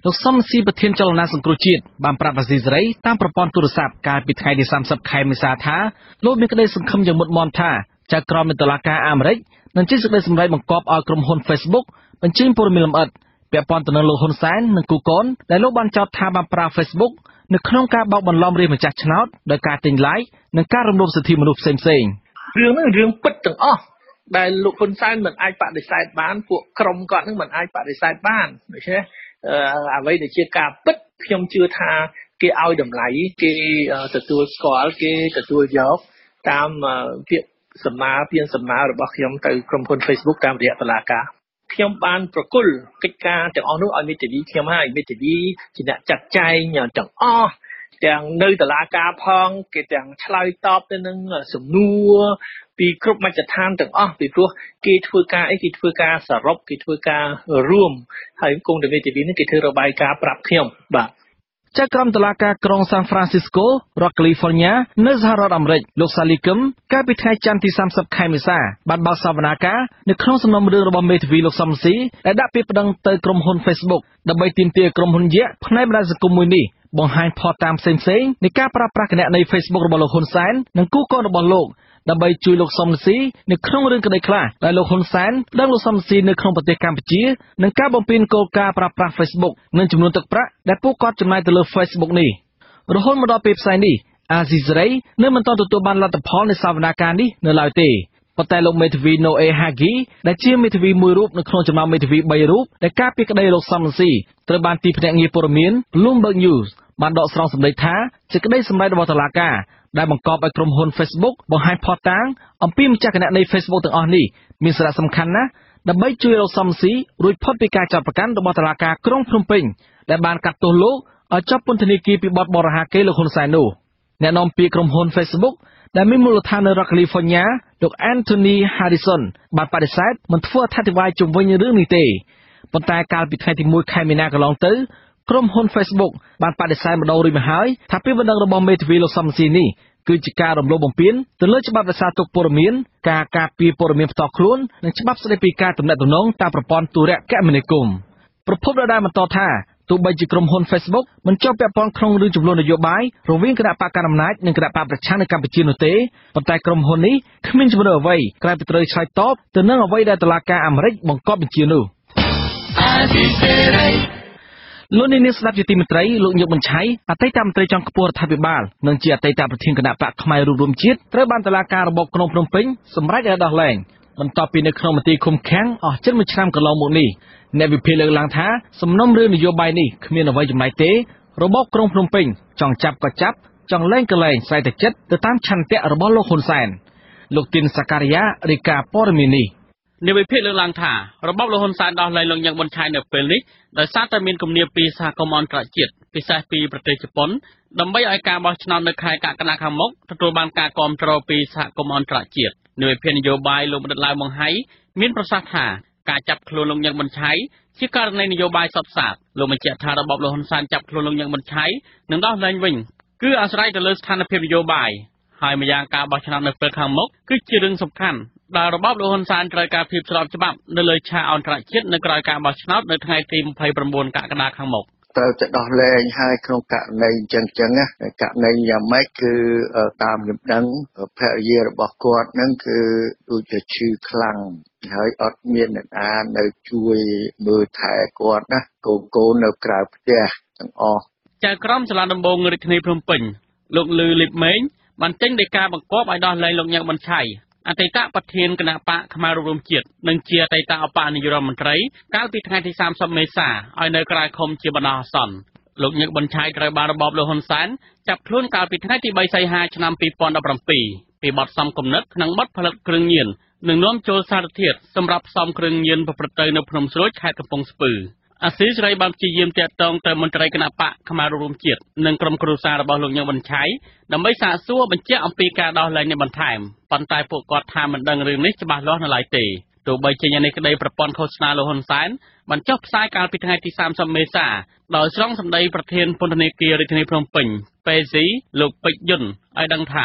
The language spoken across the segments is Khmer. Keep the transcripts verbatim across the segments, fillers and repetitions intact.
លោកសំស៊ីប្រធានចលនាសង្គ្រោះជាតិបានប្រាប់អាស៊ីសេរីតាមប្រព័ន្ធទូរស័ព្ទកាលពីថ្ងៃទីសាមសិបខែមេសាថាលោកមានក្តីសង្ឃឹមយ៉ាងមុតមាំថាចៅក្រមនៃតុលាការអាមេរិកនឹងចេញសេចក្តីសម្រេចបង្គាប់ឲ្យក្រុមហ៊ុន Facebook បញ្ចេញព័ត៌មានលម្អិតពាក់ព័ន្ធទៅនឹងលោកហ៊ុនសែននិងគូកូនដែលលោកបានចោទថាបានប្រើ Facebook នៅក្នុងការបោកបន្លំរាជម្ចាស់ឆ្នោតដោយការទិញ like និងការរំលោភសិទ្ធិមនុស្សផ្សេងៗរឿងហ្នឹងរឿងពិតទាំងអស់ដែលលោកហ៊ុនសែនមិនអាចបដិសេធបានពួកក្រុមគាត់នឹងមិនអាចបដិសេធបានដូច្នេះអ្វីដែលជាការពិតខ្ញុំជឿថាគេឲ្យតម្លៃគេទទួលស្គាល់គេទទួលយកតាមពាក្យសម្មាពាក្យសម្មារបស់ខ្ញុំទៅក្រុមហ៊ុន Facebook តាមរយៈតុលាការខ្ញុំបានប្រគល់កិច្ចការទាំងអស់នោះឲ្យមេធាវីខ្ញុំហើយមេធាវីជាអ្នកចាត់ចែងទាំងអស់ទាំងនៅតុលាការផងគេទាំងឆ្លើយតបទៅនឹងសំណួរពីគ្រប់មជ្ឈដ្ឋានទាំងអស់ពីព្រោះគេធ្វើការអីគេធ្វើការសរុបគេធ្វើការរួមហើយគង់តែមេធាវីនេះគេធ្វើរបាយការណ៍ប្រាប់ខ្ញុំបាទចៅក្រមតុលាការក្រុងសាន់ហ្វ្រាន់ស៊ីស្កូរដ្ឋកាលីហ្វ័រញ៉ានៅសហរដ្ឋអាមេរិកលោកសាលីគឹមកាលពីថ្ងៃច័ន្ទទីសាមសិបខែមេសាបានបើកសវនាការនៅក្នុងសំណុំរឿងរបស់មេធាវីលោកសំស៊ីដែលដាក់ពាក្យប្តឹងទៅក្រុមហ៊ុន Facebook ដើម្បីទាមទារក្រុមហ៊ុនយក្សផ្នែកបណ្ដាញសង្គមមួយនេះបង្ហាញផតតាមផ្សេងៗនៃការប្រើប្រាស់គណនី Facebook របស់លោកហ៊ុនសែននិងគូកូនរបស់លោកដើម្បីជួយលោកសំស៊ីនៅក្នុងរឿងក្តីខ្លះដែលលោកហ៊ុនសែនដឹងលោកសំស៊ីនៅក្នុងប្រទេសកម្ពុជានិងការបំពេញគោលការណ៍ប្រើប្រាស់ Facebook និងចំនួនទឹកប្រាក់ដែលពួកគាត់ចំណាយទៅលើ Facebook នេះរហូតមកដល់ពេលផ្សាយនេះអាស៊ីសេរីនៅមិនទាន់ទទួលបានលទ្ធផលនៃសវនាការនេះនៅឡើយទេប៉ុន្តែលោកមេធាវី Noe Hagi ដែលជាមេធាវីមួយរូបនៅក្នុងចំណោមមេធាវីបីរូបដែលការពីក្តីលោកសំស៊ីត្រូវបានទីភ្នាក់ងារព័ត៌មាន Bloomberg News បានដកស្រង់សម្ដីថាសេចក្តីសម្រេចរបស់តុលាការដែលបង្កប់ឲ្យក្រុមហ៊ុន Facebook បង្ហាញផុសតាងអំពីម្ចាស់គណនី Facebook ទាំងអស់នេះមានសារៈសំខាន់ណាស់ដើម្បីជួយលោកសំស៊ីរួចផុតពីការចោទប្រកាន់របស់តុលាការក្រុងភ្នំពេញដែលបានកាត់ទោសលោកឲ្យជាប់ពន្ធនាគារពីបទបរិហាកេរ្តិ៍លោកហ៊ុនសែននោះអ្នកនាំពាក្យក្រុមហ៊ុន Facebook ដែលមានមូលដ្ឋាននៅរដ្ឋកាលីហ្វ័រញ៉ាលោក Anthony Harrison បានបដិសេធមិនធ្វើអត្ថាធិប្បាយជុំវិញរឿងនេះទេប៉ុន្តែកាលពីថ្ងៃទីមួយខែមីនាកន្លងទៅក្រុមហ៊ុន Facebook បានបដិសេធម្ដងរួចមកហើយថាពាក្យបណ្ដឹងរបស់មេធាវីលោកសំស៊ីនេះគឺជាការរំលោភបំពានទៅលើច្បាប់រក្សាទុកព័ត៌មានការការពារព័ត៌មានផ្ទាល់ខ្លួននិងច្បាប់ស្តីពីការទំនាក់ទំនងតាមប្រព័ន្ធទូរគមនាគមន៍ប្រពន្ធដដែលបន្តថាទោះបីជាក្រុមហ៊ុន Facebook មិនជាប់ពាក់ព័ន្ធក្នុងរឿងចំនួននយោបាយរវាងគណៈបកកណ្ដាលអំណាចនិងគណៈបកប្រឆាំងនៅកម្ពុជានោះទេប៉ុន្តែក្រុមហ៊ុននេះគ្មានជំរឿនអ្វីក្រៅពីត្រូវឆ្លើយតបទៅនឹងអ្វីដែលតុលាការអាមេរិកបង្គាប់បញ្ជានោះលោកនាងស្ដាប់ជាទីមេត្រីលោកញឹកបញ្ឆៃអតីតមន្ត្រីជាន់ខ្ពស់រដ្ឋាភិបាលនិងជាអតីតប្រធានគណៈបកផ្នែករួមរួមជាតិត្រូវបានតុលាការរបបក្រុងភ្នំពេញសម្រេចឲ្យដោះលែងបន្ទាប់ពីនៅក្នុងមន្ទីរឃុំឃាំងអស់ជិតមួយឆ្នាំកន្លងមកនេះអ្នកវិភាគលើកឡើងថាសំណុំរឿងនយោបាយនេះគ្មានអ្វីចម្លែកទេរបបក្រុងភ្នំពេញចង់ចាប់ក៏ចាប់ចង់លែងក៏លែងស្រ័យតែចិត្តទៅតាមឆន្ទៈរបស់លោកហ៊ុនសែនលោកទីនសការីយ៉ារាយការណ៍ព័ត៌មាននេះអ្នកវិភាគលើកឡើងថារបបលោកហ៊ុនសែនដោះលែងលោកញឹកប៊ុនឆៃនៅពេលនេះដោយសារតែមានគំនាបពីសហគមន៍អន្តរជាតិពិសេសពីប្រទេសជប៉ុនដើម្បីឲ្យការបោះឆ្នោតនៅខែកក្កដាខាងមុខទទួលបានការគាំទ្រពីសហគមន៍អន្តរជាតិអ្នកវិភាគនយោបាយលោកបណ្ឌិតឡាវម៉ុងហៃមានប្រសាសន៍ថាការចាប់ខ្លួនលោកញឹកប៊ុនឆៃជាករណីនយោបាយសុទ្ធសាធលោកបញ្ជាក់ថារបបលោកហ៊ុនសែនចាប់ខ្លួនលោកញឹកប៊ុនឆៃនឹងដោះលែងវិញគឺអាស្រ័យទៅលើស្ថានភាពនយោបាយហើយម្យ៉ាងការបោះឆ្នោតនៅពេលខាងមុខគឺជារឿងសំខាន់ដែលរបបលោកហ៊ុនសែនត្រូវការភាពស្របច្បាប់នៅលើឆាកអន្តរជាតិនៅក្រៅការបោះឆ្នោតនៅថ្ងៃទីម្ភៃប្រាំបួនកក្កដាខាងមុខត្រូវតែដោះលែងហើយក្នុងករណីអញ្ចឹងអញ្ចឹងណាករណីយ៉ាងម៉េចគឺតាមខ្ញុំដឹងភរិយារបស់គាត់ហ្នឹងគឺដូចជាឈឺខ្លាំងហើយអត់មានអ្នកណានៅជួយមើលថែគាត់ណាកូនកូននៅក្រៅផ្ទះទាំងអស់ចៅក្រមសាលាដំបងរាជធានីភ្នំពេញលោកលឺលីបម៉េងបានចេញដីកាបង្គាប់ឲ្យដោះលែងលោកញឹកប៊ុនឆៃអតីតប្រធានគណៈបកខ្មែររួមជាតិនិងជាអតីតឧបនាយករដ្ឋមន្ត្រីកាលពីថ្ងៃទីសាមសិបមេសាឲ្យនៅក្រៅឃុំជាបណ្ដោះអាសន្នលោកញឹកប៊ុនឆៃត្រូវបានរបបលោកហ៊ុនសែនចាប់ខ្លួនកាលពីថ្ងៃទីបីសីហាឆ្នាំពីរពាន់ដប់ប្រាំពីរពីបទសំគំនិតក្នុងបទផលិតគ្រឿងញៀននិងនាំចូលសារធាតុសម្រាប់ផ្សំគ្រឿងញៀនប្រព្រឹត្តទៅនៅភ្នំស្រួយខេត្តកំពង់ស្ពឺអាស៊ីសេរីបានព្យាយាមតាក់ទងទៅមន្ត្រីគណៈបកខ្មែររួមជាតិនិងក្រុមគ្រួសាររបស់លោកញឹកប៊ុនឆៃដើម្បីសាកសួរបញ្ជាក់អំពីការដោះលែងនេះបន្ថែមប៉ុន្តែពួកគាត់ថាមិនដឹងរឿងនេះច្បាស់លាស់នៅឡើយទេទោះបីជាយ៉ាងនេះក្តីប្រព័ន្ធឃោសនាលោកហ៊ុនសែនបានចុះផ្សាយកាលពីថ្ងៃទីសាមសិបមេសាដោយស្រង់សម្ដីប្រធានពន្ធនាគាររាជធានីភ្នំពេញពេស៊ីលោកពេជ្រយុនឲ្យដឹងថា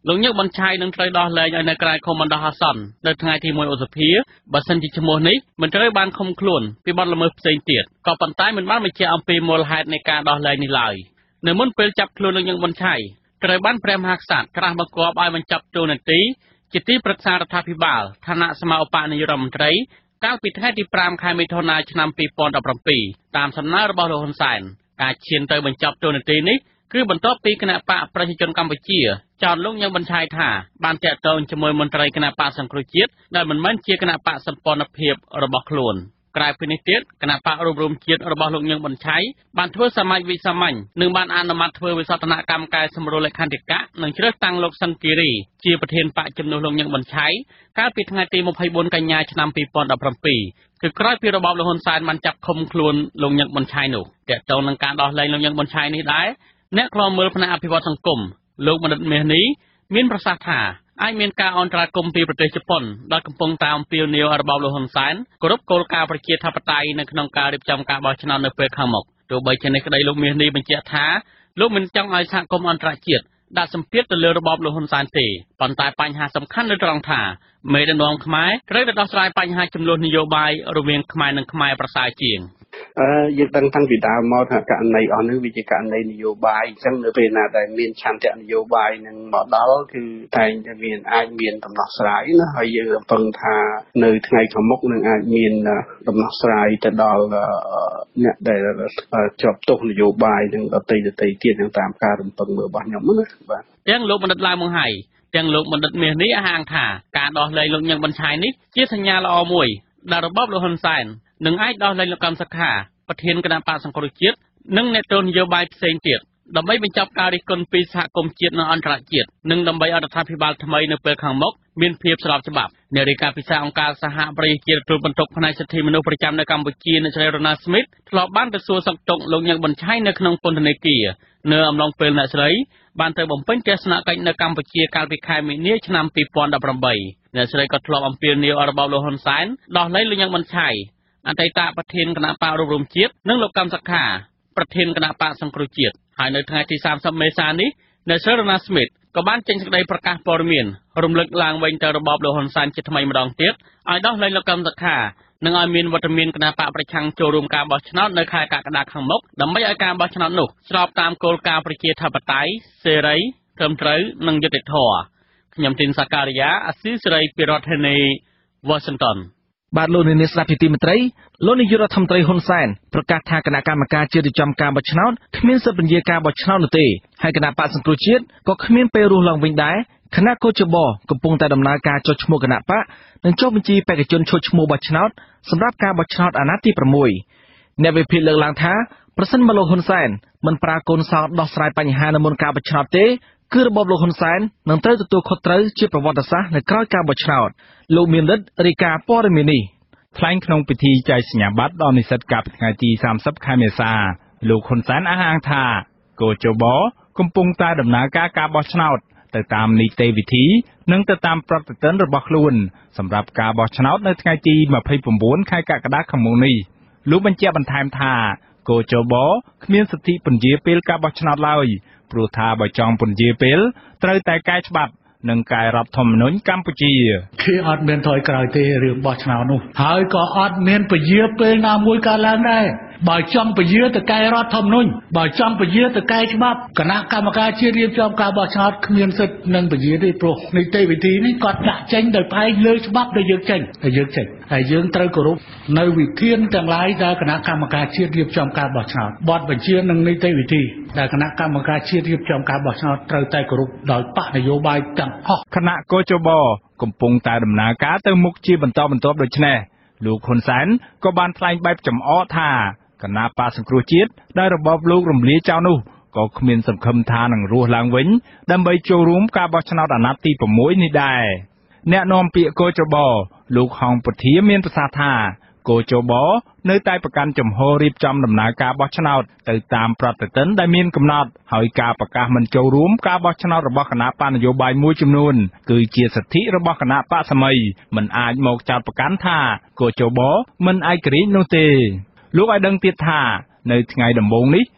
លោកញឹកបនឆៃនឹងត្រូវដោះលែងឲ្យនៅក្រៅឃុំបណ្ដោះអាសន្ននៅថ្ងៃទីមួយឧសភាបើសិនជាឈ្មោះនេះមិនត្រូវបានឃុំខ្លួនពីបទល្មើសផ្សេងទៀតក៏ប៉ុន្តែមិនបានបញ្ជាក់អំពីមូលហេតុនៃការដោះលែងនេះឡើយនៅមុនពេលចាប់ខ្លួនលោកញឹកបនឆៃត្រូវបានព្រះមហាក្សត្រក្រាស់បង្គាប់ឲ្យបញ្ចប់ទូនាទីជាទីប្រឹក្សារដ្ឋាភិបាលឋានៈសមាឧបនាយករដ្ឋមន្ត្រីកាលពីថ្ងៃទីប្រាំខែមិថុនាឆ្នាំពីរពាន់ដប់ប្រាំពីរតាមសំណើរបស់លោកហ៊ុនសែនការឈានទៅបញ្ចប់ទូនាទីនេះគឺបន្ទាប់ពីគណៈបកប្រជាជនកម្ពុជាចោទលោកញឹកបនឆៃថាបានតាក់ទងជាមួយមន្ត្រីគណៈបកសង្គ្រោះជាតិដែលមិនមែនជាគណៈបកសម្ព័ន្ធភាពរបស់ខ្លួនក្រៅពីនេះទៀតគណៈបករួមរំជាតិរបស់លោកញឹកបនឆៃបានធ្វើសមាជវិសាមញ្ញនិងបានអនុម័តធ្វើវិសោធនកម្មកែសម្រួលលក្ខន្តិកៈនិងជ្រើសតាំងលោកសិនគិរីជាប្រធានបកជំនួសលោកញឹកបនឆៃកាលពីថ្ងៃទីម្ភៃបួនកញ្ញាឆ្នាំពីរពាន់ដប់ប្រាំពីរគឺក្រោយពីរបបលោកហ៊ុនសែនបានចាប់ឃុំខ្លួនលោកញឹកបនឆៃនោះតាក់ទងនឹងការដោះលែងលោកញឹកបនឆៃនេះដែរអ្នកខ្លោមើលផ្នែកអភិវឌ្ឍសង្គមលោកបណ្ឌិតមាសនេះមានប្រសាសន៍ថាអាចមានការអន្តរាគមន៍ពីប្រទេសជប៉ុនដែលកំពុងតាមពីលនីវរបបលោកហ៊ុនសែនគោរពគោលការណ៍ប្រជាធិបតេយ្យនៅក្នុងការរៀបចំការបោះឆ្នោតនៅពេលខាងមុខទោះបីជានេះក្តីលោកមាសនេះបញ្ជាក់ថាលោកមិនចង់ឲ្យសហគមន៍អន្តរជាតិដាក់សម្ពាធទៅលើរបបលោកហ៊ុនសែនទេប៉ុន្តែបញ្ហាសំខាន់នៅត្រង់ថាមេដឹកនាំខ្មែរត្រូវតែដោះស្រាយបញ្ហាចំនួននយោបាយរវាងខ្មែរនិងខ្មែរប្រសើរជាងអឺយើងដឹងតាំងពីដើមមកថាករណីអស់នេះវាជាករណីនយោបាយអញ្ចឹងនៅពេលណាដែលមានឆន្ទៈនយោបាយនឹងមកដល់គឺតែងតែមានអាចមានដំណោះស្រាយណាហើយយើងរំពឹងថានៅថ្ងៃខាងមុខនឹងអាចមានដំណោះស្រាយទៅដល់អ្នកដែលជាប់ទោសនយោបាយនិងដទៃដទៃទៀតនឹងតាមការរំពឹងមើលរបស់ខ្ញុំណាបាទទាំងលោកបណ្ឌិតឡាវម៉ុងហៃទាំងលោកបណ្ឌិតមាសនេះអះអាងថាការដោះលែងលោកញឹកបនឆៃនេះជាសញ្ញាល្អមួយដែលរបបលោកហ៊ុនសែននឹងអាចដោះលែងលោកកម្មសខាប្រធានគណៈបកសង្គ្រោះជាតិនិងអ្នកទស្សនយោបាយផ្សេងទៀតដើម្បីបញ្ចប់ការរិះគន់ពីសហគមន៍ជាតិនិងអន្តរជាតិនិងដើម្បីឲ្យរដ្ឋាភិបាលថ្មីនៅពេលខាងមុខមានភាពស្របច្បាប់អ្នករាយការណ៍ពិសេសអង្គការសហប្រជាជាតិទទួលបន្ទុកផ្នែកសិទ្ធិមនុស្សប្រចាំនៅកម្ពុជាអ្នកស្រីរ៉ូណាស្មីតធ្លាប់បានទៅសួរសុខទុក្ខលោកញឹកបនឆៃនៅក្នុងពន្ធនាគារនៅអំឡុងពេលអ្នកស្រីបានទៅបំពេញទស្សនកិច្ចនៅកម្ពុជាកាលពីខែមីនាឆ្នាំពីរពាន់ដប់ប្រាំបីអ្នកស្រីក៏ធ្លាប់អំពាវនាវឲ្យរបបលោកហ៊ុនសែនដោះលែងលោកញឹកបនឆៃអតីតប្រធានគណៈបករួមរំជាតិនិងលោកកម្មសខាប្រធានគណៈបកសង្គ្រោះជាតិហើយនៅថ្ងៃទីសាមសិបមេសានេះអ្នកស្រីរ៉ូណាស្មីតក៏បានចេញសេចក្តីប្រកាសព័ត៌មានរំលឹកឡើងវិញទៅរបបលោកហ៊ុនសែនជាថ្មីម្ដងទៀតឲ្យដោះលែងលោកកម្មសខានិងឲ្យមានវត្តមានគណៈបកប្រឆាំងចូលរួមការបោះឆ្នោតនៅខែកក្កដាខាងមុខដើម្បីឲ្យការបោះឆ្នោតនោះស្របតាមគោលការណ៍ប្រជាធិបតេយ្យសេរីត្រឹមត្រូវនិងយុត្តិធម៌ខ្ញុំទីនសាការីយ៉ាអាស៊ីសេរីពីរដ្ឋធានី Washington បាទលោកនាយកស្ដាប់ជាទីមេត្រីលោកនាយករដ្ឋមន្ត្រីហ៊ុនសែនប្រកាសថាគណៈកម្មការជាតិរៀបចំការបោះឆ្នោតគ្មានសិទ្ធិបញ្ជាការបោះឆ្នោតនោះទេហើយគណៈបកសង្គ្រោះជាតិក៏គ្មានពេលរស់ឡើងវិញដែរគណៈកោជបកំពុងតែដំណើរការចុះឈ្មោះគណៈបកនិងចុះបញ្ជីបេក្ខជនឈុតឈ្មោះបោះឆ្នោតសម្រាប់ការបោះឆ្នោតអាណត្តិទីប្រាំមួយអ្នកវិភាគលើកឡើងថាប្រសិនបើលោកហ៊ុនសែនមិនប្រើកូនសោដោះស្រាយបញ្ហានៅមុនការបោះឆ្នោតទេគឺរបបលោកហ៊ុនសែននឹងត្រូវទទួលខុសត្រូវជាប្រវត្តិសាស្ត្រនៅក្រោយការបោះឆ្នោតលោកមានរិទ្ធរាយការណ៍ព័ត៌មាននេះថ្លែងក្នុងពិធីចែកសញ្ញាបត្រដល់និស្សិតកាលពីថ្ងៃទីសាមសិបខែមេសាលោកហ៊ុនសែនអះអាងថាកោជបកំពុងតែដំណើរការការបោះឆ្នោតទៅតាមនីតិវិធីនិងទៅតាមប្រតិទិនរបស់ខ្លួនសម្រាប់ការបោះឆ្នោតនៅថ្ងៃទីម្ភៃប្រាំបួនខែកក្កដាខាងមុខនេះលោកបញ្ជាក់បន្ថែមថាកោជបគ្មានសិទ្ធិពន្យាពេលការបោះឆ្នោតឡើយព្រោះថាបើចង់ពន្យាពេលត្រូវតែកែច្បាប់និងកែរដ្ឋធម្មនុញ្ញកម្ពុជាគឺអត់មានថយក្រោយទេរឿងបោះឆ្នោតនោះហើយក៏អត់មានពជាពេលណាមួយកើតឡើងដែរបើចង់ពជាទៅកែរដ្ឋធម្មនុញ្ញបើចង់ពជាទៅកែច្បាប់គណៈកម្មការជាតិរៀបចំការបោះឆ្នោតគ្មានសិទ្ធិនឹងពជាទេព្រោះនីតិវិធីនេះគាត់ដាក់ចេញដោយផ្អែកលើច្បាប់ដែលយើងចេញដែលយើងចេញហើយយើងត្រូវគោរពនៅវិធានទាំងឡាយដែលគណៈកម្មការជាតិរៀបចំការបោះឆ្នោតបទបញ្ជានិងនីតិវិធីដែលគណៈកម្មការជាតិរៀបចំការបោះឆ្នោតត្រូវតែគោរពដោយបកនយោបាយទាំងអស់គណៈកោជបកំពុងតែដំណើរការទៅមុខជាបន្តបន្ទាប់ដូច្នេះលោកហ៊ុនសែនក៏បានថ្លែងបែបចំអកថាគណៈបកសង្គ្រោះជាតិដែលរបបលោករំលាយចោលនោះក៏គ្មានសង្ឃឹមថានឹងរស់ឡើងវិញដើម្បីចូលរួមការបោះឆ្នោតអាណត្តិទីប្រាំមួយនេះដែរអ្នកនាំពាក្យកោជបលោកហងពធាមានប្រសាសន៍ថាកោជបនៅតែប្រកាន់ជំហររៀបចំដំណើរការបោះឆ្នោតទៅតាមប្រតិទិនដែលមានកំណត់ហើយការប្រកាសមិនចូលរួមការបោះឆ្នោតរបស់គណៈបកនយោបាយមួយចំនួនគឺជាសិទ្ធិរបស់គណៈបកសម័យមិនអាចមកចោទប្រកាន់ថាកោជបមិនឯករាជ្យនោះទេលោកឲ្យដឹងទៀតថានៅថ្ងៃដំបូងនេះ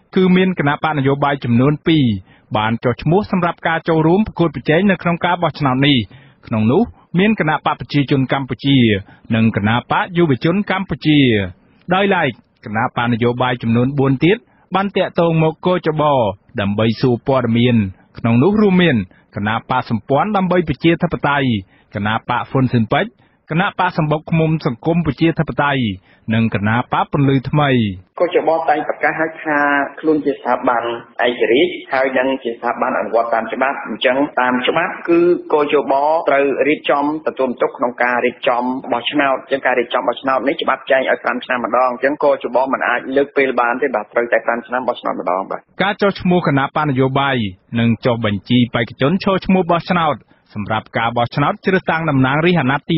គឺមានគណៈបកនយោបាយចំនួនពីរបានចុះឈ្មោះសម្រាប់ការចូលរួមប្រកួតប្រជែងនៅក្នុងការបោះឆ្នោតនេះក្នុងនោះមានគណៈបកប្រជាជនកម្ពុជានិងគណៈបកយុវជនកម្ពុជាដោយឡែកគណៈបកនយោបាយចំនួនបួនទៀតបានតាក់ទងមកកោចបដើម្បីសួរព័ត៌មានក្នុងនោះរួមមានគណៈបកសម្ព័ន្ធដើម្បីប្រជាធិបតេយ្យគណៈបកហ្វុនស៊ិនពេជ្រគណៈបកសម្បុកឃុំសង្គមប្រជាធិបតេយ្យនិងគណៈបកពន្លឺថ្មីកោចបតែងប្រកាសឲ្យថាខ្លួនជាស្ថាប័នឯករាជ្យហើយនឹងជាស្ថាប័នអនុវត្តតាមច្បាប់អញ្ចឹងតាមច្បាប់គឺកោចបត្រូវរៀបចំទទួលបន្ទុកក្នុងការរៀបចំបោះឆ្នោតអញ្ចឹងការរៀបចំបោះឆ្នោតនេះច្បាប់ចែងឲ្យ5ឆ្នាំម្ដងអញ្ចឹងកោចបមិនអាចលើកពេលបានទេបាទត្រូវតែ5ឆ្នាំបោះឆ្នោតម្ដងបាទការចុះឈ្មោះគណៈបកនយោបាយនិងចុះបញ្ជីបេក្ខជនចូលឈ្មោះបោះឆ្នោតសម្រាប់ការបោះឆ្នោតជ្រើសតាំងតំណាងរាស្ត្រអាណត្តិទី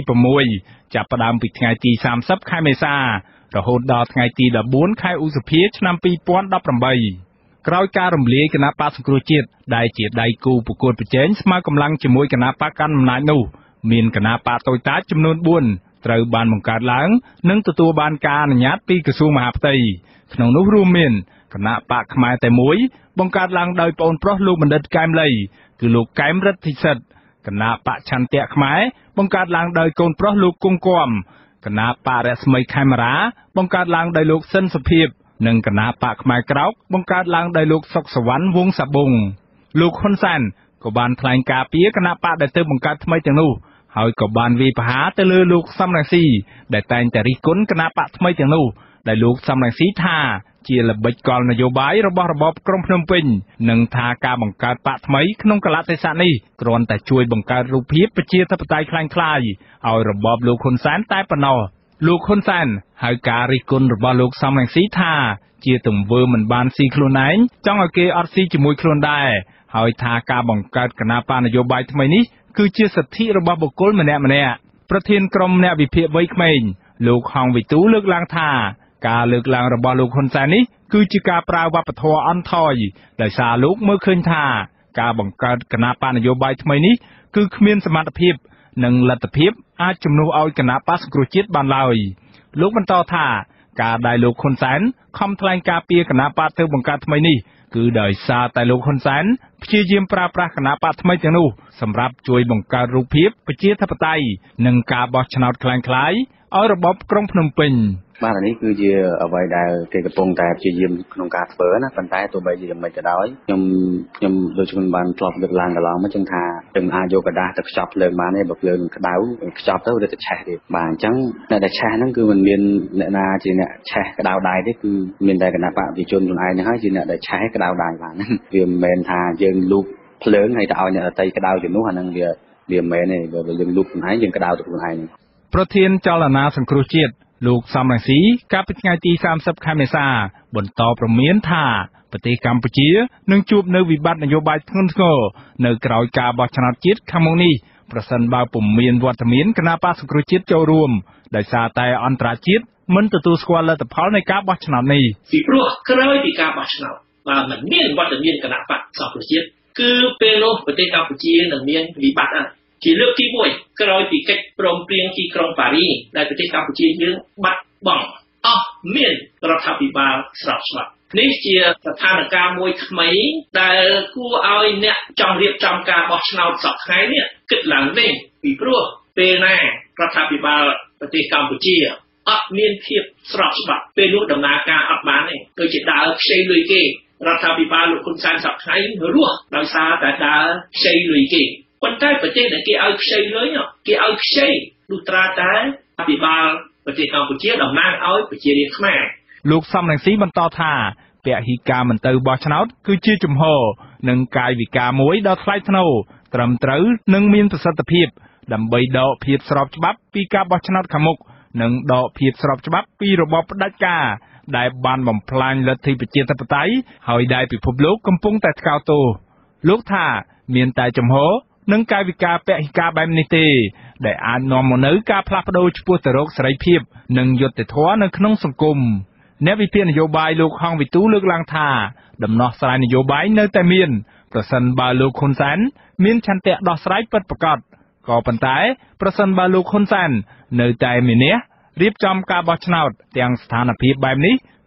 6ចាប់ផ្ដើមពីថ្ងៃទីសាមសិបខែមេសារហូតដល់ថ្ងៃទីដប់បួនខែឧសភាឆ្នាំពីរពាន់ដប់ប្រាំបីក្រោយការរំលាយគណៈបកសង្គ្រោះជាតិដែលជាដៃគូប្រកួតប្រជែងស្មើកម្លាំងជាមួយគណៈបកកណ្ដាលអំណាចនោះមានគណៈបកតូចតាចចំនួនបួនត្រូវបានបង្កើតឡើងនិងទទួលបានការអនុញ្ញាតពីក្រសួងមហាផ្ទៃក្នុងនោះរួមមានគណៈបកខ្មែរតែមួយបង្កើតឡើងដោយប្អូនប្រុសលោកបណ្ឌិតកែមលីគឺលោកកែមរិទ្ធិសិទ្ធគណៈបកឆន្ទៈខ្មែរបង្កើតឡើងដោយកូនប្រុសលោកគង់គំគណៈបករស្មីខេមរាបង្កើតឡើងដោយលោកសិនសុភាពនិងគណៈបកខ្មែរក្រោកបង្កើតឡើងដោយលោកសុកសវណ្ណវង្សសាប៊ុងលោកហ៊ុនសែនក៏បានថ្លែងការពីគណៈបកដែលទើបបង្កើតថ្មីទាំងនោះហើយក៏បានវាយប្រហារទៅលើលោកសំរងស៊ីដែលតែងតែរិះគន់គណៈបកថ្មីទាំងនោះដែលលោកសំរងស៊ីថាជាល្បិចកលនយោបាយរបស់របបក្រុងភ្នំពេញនិងថាការបង្កើតបកថ្មីក្នុងកលៈទេសៈនេះគ្រាន់តែជួយបង្កើតរូបភាពប្រជាធិបតេយ្យคล้ายៗឲ្យរបបលោកហ៊ុនសែនតែប៉ុណ្ណោះលោកហ៊ុនសែនហៅការរិះគន់របស់លោកសំរងស៊ីថាជាទង្វើមិនបានស៊ីខ្លួនឯងចង់ឲ្យគេអត់ស៊ីជាមួយខ្លួនដែរហើយថាការបង្កើតគណៈបកនយោបាយថ្មីនេះគឺជាសិទ្ធិរបស់បុគ្គលម្នាក់ម្នាក់ប្រធានក្រុមអ្នកវិភាគវ័យក្មេងលោកហងវិទូលើកឡើងថាការលើកឡើងរបស់លោកហ៊ុនសែននេះគឺជាការប្រើវប្បធម៌អន់ថយដោយសារលោកមើលឃើញថាការបង្កើតគណៈបកនយោបាយថ្មីនេះគឺគ្មានសមត្ថភាពនិងលទ្ធភាពអាចជំនួសឲ្យគណៈបកសង្គ្រោះជាតិបានឡើយលោកបន្តថាការដែលលោកហ៊ុនសែនខំថ្លែងការពីគណៈបកទៅបង្កើតថ្មីនេះគឺដោយសារតែលោកហ៊ុនសែនព្យាយាមប្រើប្រាស់គណៈបកថ្មីទាំងនោះសម្រាប់ជួយបង្កើតរូបភាពប្រជាធិបតេយ្យនិងការបោះឆ្នោតคล้ายៗឲ្យរបបក្រុងភ្នំពេញបាទនេះគឺជាអ្វីដែលគេកំពុងតែព្យាយាមក្នុងការធ្វើណាប៉ុន្តែទោះបីជាយ៉ាងម៉េចក៏ដោយខ្ញុំខ្ញុំដូចខ្ញុំបានធ្លាប់លើកឡើងកន្លងមកចឹងថាទាំងអាចយកกระดาษទៅខ្ចប់ភ្លើងបានទេបើភ្លើងក្តៅខ្ចប់ទៅវាទៅឆេះទៀតបាទអញ្ចឹងអ្នកដែលឆេះហ្នឹងគឺមិនមានអ្នកណាជាអ្នកឆេះក្តៅដៃទេគឺមានតែគណៈបកប្រជាជនខ្លួនឯងហ្នឹងហើយជាអ្នកដែលឆេះក្តៅដៃបានវាមិនមែនថាយើងលូកភ្លើងហើយទៅឲ្យអ្នកដទៃក្តៅជំនួសអាហ្នឹងវាវាមិនមែនទេបើយើងលូកខ្លួនឯងយើងក្តៅទៅខ្លួនឯងប្រធានចលនាសង្គ្រោះជាតិលោកសំរងស៊ីកាលពីថ្ងៃទីសាមសិបខែមេសាបន្តព្រមានថាប្រទេសកម្ពុជានឹងជួបនៅវិបត្តិនយោបាយធ្ងន់ធ្ងរនៅក្រោយការបោះឆ្នោតជាតិខាងមុខនេះប្រសិនបើពុំមានវត្តមានគណៈបកសង្គ្រោះជាតិចូលរួមដោយសារតែអន្តរជាតិមិនទទួលស្គាល់លទ្ធផលនៃការបោះឆ្នោតនេះពីព្រោះក្រោយពីការបោះឆ្នោតបើមិនមានវត្តមានគណៈបកសង្គ្រោះជាតិគឺពេលនោះប្រទេសកម្ពុជានឹងមានវិបត្តិហើយជាលើកទីមួយក្រោយពីកិច្ចព្រមព្រៀងទីក្រុងប៉ារីដែលប្រទេសកម្ពុជាយើងបាត់បង់អស់មានរដ្ឋាភិបាលស្របច្បាប់នេះជាស្ថានភាពមួយថ្មីដែលគួរឲ្យអ្នកចង់រៀបចំការបោះឆ្នោតសប្តាហ៍នេះគិតឡើងវិញពីព្រោះពេលណារដ្ឋាភិបាលប្រទេសកម្ពុជាអត់មានភាពស្របច្បាប់ពេលនោះដំណើរការអត់បានទេដូចជាដើរខ្ចីលុយគេរដ្ឋាភិបាលលោកហ៊ុនសែនសប្តាហ៍រស់ដោយសារតែដើរខ្ចីលុយគេប៉ុន្តែប្រទេសដែលគេឲ្យខ្ចីលុយគេឲ្យខ្ចីលុះត្រាតែអភិបាលប្រទេសកម្ពុជាតំណាងឲ្យប្រជារាស្ត្រខ្មែរលោកសំរងស៊ីបន្តថាពហិការមិនទៅបោះឆ្នោតគឺជាជំហរនិងកាយវិការមួយដ៏ថ្លៃថ្នូរត្រឹមត្រូវនិងមានប្រសិទ្ធភាពដើម្បីដកភាពស្របច្បាប់ពីការបោះឆ្នោតខាងមុខនិងដកភាពស្របច្បាប់ពីរបបផ្ដាច់ការដែលបានបំផ្លាញលទ្ធិប្រជាធិបតេយ្យហើយដែលពិភពលោកកំពុងតែថ្កោលទោសលោកថាមានតែជំហរនិងកាយវិការពហិការបែបនេះទេដែលអាចនាំមកនូវការផ្លាស់ប្ដូរឆ្ពោះទៅរកសេរីភាពនិងយុត្តិធម៌នៅក្នុងសង្គមអ្នកវិភាគនយោបាយលោកហងវិទូលើកឡើងថាដំណោះស្រាយនយោបាយនៅតែមានប្រសិនបើលោកហ៊ុនសែនមានឆន្ទៈដោះស្រាយពិតប្រាកដក៏ប៉ុន្តែប្រសិនបើលោកហ៊ុនសែននៅតែមានះរៀបចំការបោះឆ្នោតទាំងស្ថានភាពបែបនេះ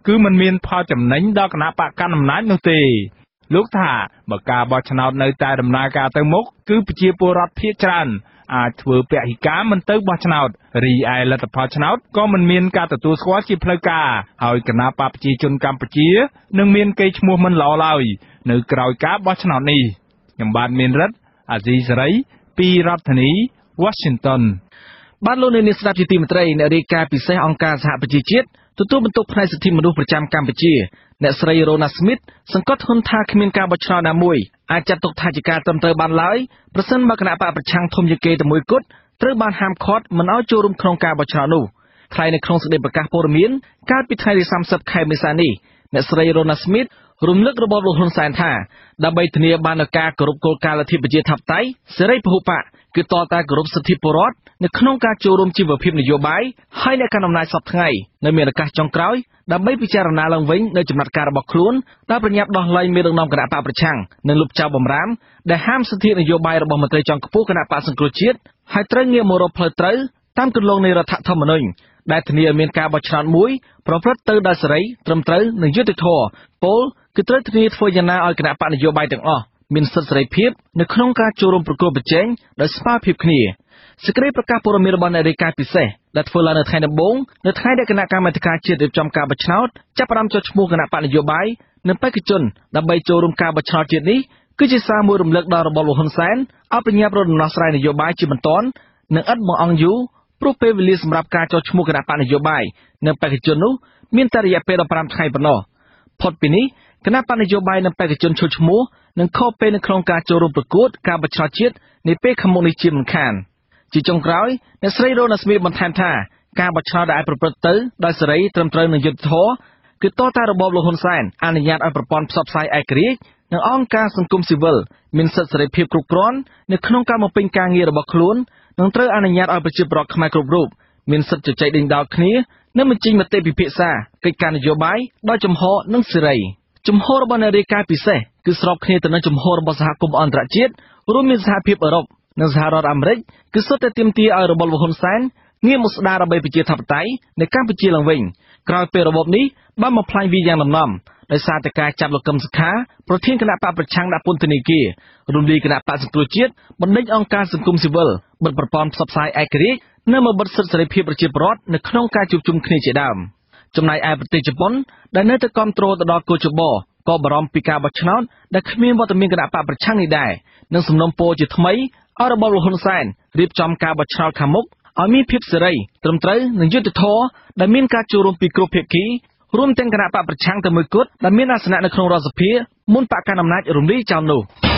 គឺមិនមានផលចំណេញដល់គណៈបកកណ្ដាលអំណាចនោះទេលោកថាបើការបោះឆ្នោតនៅតែដំណើរការទៅមុខគឺប្រជាពលរដ្ឋភាគច្រើនអាចធ្វើពហិការមិនទៅបោះឆ្នោតរីឯលទ្ធផលឆ្នោតក៏មិនមានការទទួលស្គាល់ជាផ្លូវការហើយគណៈបកប្រជាជនកម្ពុជានឹងមានកេរ្តិ៍ឈ្មោះមិនល្អឡើយនៅក្រៅការបោះឆ្នោតនេះខ្ញុំបាទមានរិទ្ធអាស៊ីសេរីពីរដ្ឋធានី Washington បានលោកនាងស្ដាប់ជាទីមេត្រីអ្នករាយការណ៍ពិសេសអង្គការសហប្រជាជាតិទទួលបន្ទុកផ្នែកសិទ្ធិមនុស្សប្រចាំកម្ពុជាអ្នកស្រី Rona Smith សង្កត់ធ្ងន់ថាគ្មានការបោះឆ្នោតណាមួយអាចចាត់ទុកថាជាការត្រឹមត្រូវបានឡើយប្រសិនបើគណៈបកប្រឆាំងធំជាគេតែមួយគត់ត្រូវបានហាមឃាត់មិនឲ្យចូលរួមក្នុងការបោះឆ្នោតនោះថ្លែងនៅក្នុងសេចក្តីប្រកាសព័ត៌មានកាលពីថ្ងៃទីសាមសិបខែមេសានេះអ្នកស្រី Rona Smith រំលឹករបបលោកហ៊ុនសែនថាដើម្បីធានាបាននូវការគោរពគោលការណ៍លទ្ធិប្រជាធិបតេយ្យសេរីពហុបកគឺតតែគោរពសិទ្ធិពលរដ្ឋនៅក្នុងការចូលរួមជីវភាពនយោបាយហើយអ្នកកាន់អំណាចសពថ្ងៃនៅមានឱកាសចុងក្រោយដើម្បីពិចារណាឡើងវិញនៅចំណាត់ការរបស់ខ្លួនដោយប្រញាប់ដោះលែងមេដឹកនាំគណៈបកប្រឆាំងនិងលុបចោលបំរាមដែលហាមសិទ្ធិនយោបាយរបស់មន្ត្រីជាន់ខ្ពស់គណៈបកសង្គ្រោះជាតិហើយត្រូវងាកមករកផ្លូវត្រូវតាមគន្លងនៃរដ្ឋធម្មនុញ្ញដែលធានាឲ្យមានការបោះឆ្នោតមួយប្រព្រឹត្តទៅដោយសេរីត្រឹមត្រូវនិងយុត្តិធម៌ពលគឺត្រូវធានាធ្វើយ៉ាងណាឲ្យគណៈបកនយោបាយទាំងអស់មានសិទ្ធិសេរីភាពនៅក្នុងការចូលរួមប្រគល់ប្រជែងដោយស្មើភាពគ្នាសេចក្តីប្រកាសព័ត៌មានរបស់អ្នករាយការណ៍ពិសេសដែលធ្វើឡើងនៅថ្ងៃដំបូងនៅថ្ងៃដែលគណៈកម្មាធិការជាតិរៀបចំការបោះឆ្នោតចាប់ផ្ដើមចុះឈ្មោះគណៈបកនយោបាយនិងបេក្ខជនដើម្បីចូលរួមការបោះឆ្នោតជាតិនេះគឺជាសារមួយរំលឹកដល់របបលោកហ៊ុនសែនឲ្យប្រញាប់រកដំណោះស្រាយនយោបាយជាបន្ទាន់និងឥតបង្អង់យូរព្រោះពេលវេលាសម្រាប់ការចុះឈ្មោះគណៈបកនយោបាយនិងបេក្ខជននោះមានតែរយៈពេលដប់ប្រាំថ្ងៃប៉ុណ្ណោះផុតពីនេះគណៈបកនយោបាយនិងបេក្ខជនឈុតឈ្មោះនឹងខកពេលនៅក្នុងការចូលរួមប្រកួតការបោះឆ្នោតជាតិនាពេលខាងមុខនេះជាមិនខានជាចុងក្រោយអ្នកស្រី Rona Smith បន្ថែមថាការបោះឆ្នោតដែលប្រព្រឹត្តទៅដោយសេរីត្រឹមត្រូវនិងយុត្តិធម៌គឺតតែរបបលោកហ៊ុនសែនអនុញ្ញាតឲ្យប្រព័ន្ធផ្សព្វផ្សាយឯករាជ្យនិងអង្គការសង្គមស៊ីវិលមានសិទ្ធិសេរីភាពគ្រប់គ្រាន់នៅក្នុងការបំពេញការងាររបស់ខ្លួននិងត្រូវអនុញ្ញាតឲ្យប្រជាពលរដ្ឋខ្មែរគ្រប់រូបមានសិទ្ធិជជែកដេញដោលគ្នានិងបញ្ចេញមតិពិភាក្សាកិច្ចការនយោបាយដោយចំហនិងសេរីជំហររបស់អ្នករាយការណ៍ពិសេសគឺស្របគ្នាទៅនឹងជំហររបស់សហគមន៍អន្តរជាតិរួមមានសហភាពអឺរ៉ុបនិងសហរដ្ឋអាមេរិកគឺសុទ្ធតែទាមទារឲ្យរបបលោកហ៊ុនសែនងាកមកស្ដារដើម្បីប្រជាធិបតេយ្យនៅកម្ពុជាឡើងវិញក្រោយពេលរបបនេះបានបំផ្លាញវាយ៉ាងដំណំដោយសារតែការចាប់លោកកឹមសុខាប្រធានគណៈបកប្រឆាំងដាក់ពន្ធនាគាររំលាយគណៈបកសង្គ្រោះជាតិបណ្ដេញអង្គការសង្គមស៊ីវិលបិទប្រព័ន្ធផ្សព្វផ្សាយឯករាជ្យនិងមកបិទសិទ្ធិសេរីភាពប្រជាពលរដ្ឋនៅក្នុងការជួបជុំគ្នាជាដើមចំណែកឯប្រទេសជប៉ុនដែលនៅតែគាំទ្រទៅដល់កូចបក៏បារម្ភពីការបោះឆ្នោតដែលគ្មានវត្តមានគណៈបកប្រឆាំងនេះដែរនិងសំណុំពរជាថ្មីឲ្យរបបលោកហ៊ុនសែនរៀបចំការបោះឆ្នោតខាងមុខឲ្យមានភាពសេរីត្រឹមត្រូវនិងយុត្តិធម៌ដែលមានការចូលរួមពីគ្រប់ភាគីរួមទាំងគណៈបកប្រឆាំងតែមួយគត់ដែលមានអាសនៈនៅក្នុងរដ្ឋសភាមុនបកកណ្ដាលអំណាចរំលាយចោលនោះ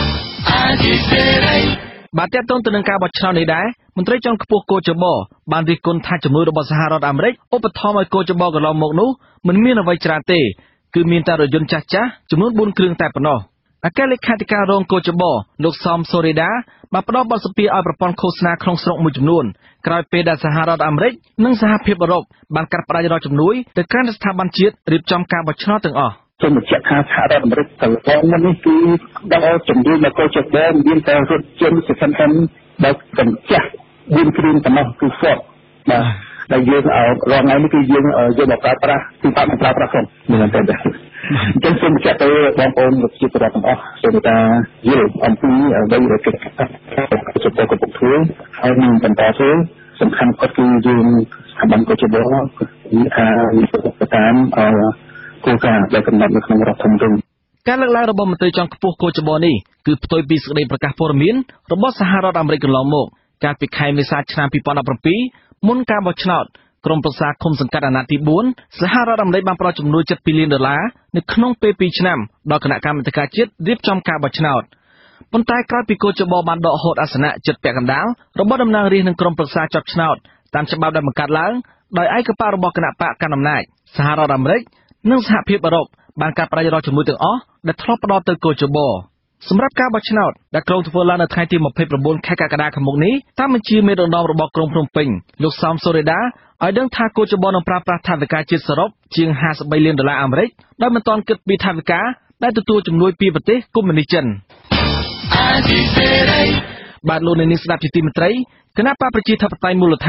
បាទទាក់ទងទៅនឹងការបោះឆ្នោតនេះដែរមន្ត្រីជាន់ខ្ពស់កូចបបានរិះគន់ថាជំនួយរបស់សហរដ្ឋអាមេរិកឧបត្ថម្ភឲ្យកូចបកន្លងមកនោះមិនមានអ្វីច្រើនទេគឺមានតែរថយន្តចាស់ៗចំនួនបួនគ្រឿងតែប៉ុណ្ណោះអគ្គលេខាធិការរងកូចបលោកសំសូរីដាបានផ្ដល់បទសម្ភាសន៍ឲ្យប្រព័ន្ធឃោសនាក្នុងស្រុកមួយចំនួនក្រោយពេលដែលសហរដ្ឋអាមេរិកនិងសហភាពអឺរ៉ុបបានកាត់ផ្តាច់រកជំនួយទៅកាន់ស្ថាប័នជាតិរៀបចំការបោះឆ្នោតទាំងអស់សូមបញ្ជាក់ថាសហរដ្ឋអាមេរិកទៅផងនេះគឺដល់ជំនួយមកកូចបមានតែរថយន្តសិក្សាហាន់ដែលកម្ចាស់បួនគ្រឿងប៉ុណ្ណោះគឺស្បបាទដែលយើងរងថ្ងៃនេះគឺយើងយកមកប្រើប្រាស់គឺតាមប្រើប្រាស់ផងមិនមែនទេអញ្ចឹងសូមចាត់ទៅបងប្អូនប្រជាពលរដ្ឋទាំងអស់សូមថាយល់អំពីអ្វីដែលគេចំពោះកំពុងធ្វើហើយនឹងបន្តធ្វើសំខាន់គាត់គឺយើងស្ថាប័នកោជបគឺថាទៅតាមគោលការណ៍ដែលកំណត់នៅក្នុងរដ្ឋធម្មនុញ្ញការលើកឡើងរបស់មន្ត្រីជាន់ខ្ពស់កោជបនេះគឺផ្ទុយពីសេចក្តីប្រកាសព័ត៌មានរបស់សហរដ្ឋអាមេរិកកន្លងមកកាលពីខែមេសាឆ្នាំពីរពាន់ដប់ប្រាំពីរមុនការបោះឆ្នោតក្រុមប្រឹក្សាឃុំសង្កាត់អាណត្តិទីបួនសហរដ្ឋអាមេរិកបានផ្ដល់ជំនួយជិតពីរលានដុល្លារនៅក្នុងពេលពីរឆ្នាំដល់គណៈកម្មាធិការជាតិរៀបចំការបោះឆ្នោតប៉ុន្តែក្រោយពីកូចបបានដកហូតអាសនៈជិតពាក់កណ្ដាលរបស់តំណាងរាស្ត្រនិងក្រុមប្រឹក្សាជាប់ឆ្នោតតាមច្បាប់ដែលបង្កើតឡើងដោយឯកបៈរបស់គណៈបកកណ្ដាលអំណាចសហរដ្ឋអាមេរិកនិងសហភាពអឺរ៉ុបបានកាត់ផ្តាច់រកជំនួយទាំងអស់ដែលធ្លាប់ផ្ដល់ទៅកូចបសម្រាប់ការបោះឆ្នោតដែលក្រុងធ្វើឡើងនៅថ្ងៃទីម្ភៃប្រាំបួនខែកក្កដាខាងមុខនេះតាមបញ្ជាមេដឹកនាំរបស់ក្រុងភ្នំពេញលោកសំសូរីដាឲ្យដឹងថាកូចបនឹងប្រើប្រាស់ថវិកាជាតិសរុបជាងห้าสิบបីលានដុល្លារអាមេរិកដោយមិនទាន់គិតពីថវិកាដែលទទួលជំនួយពីប្រទេសកុម្មុយនីសចិនបាទលោកនាងស្ដាប់ជាទីមេត្រីគណៈបកប្រជាធិបតេយ្យមូលដ្ឋាន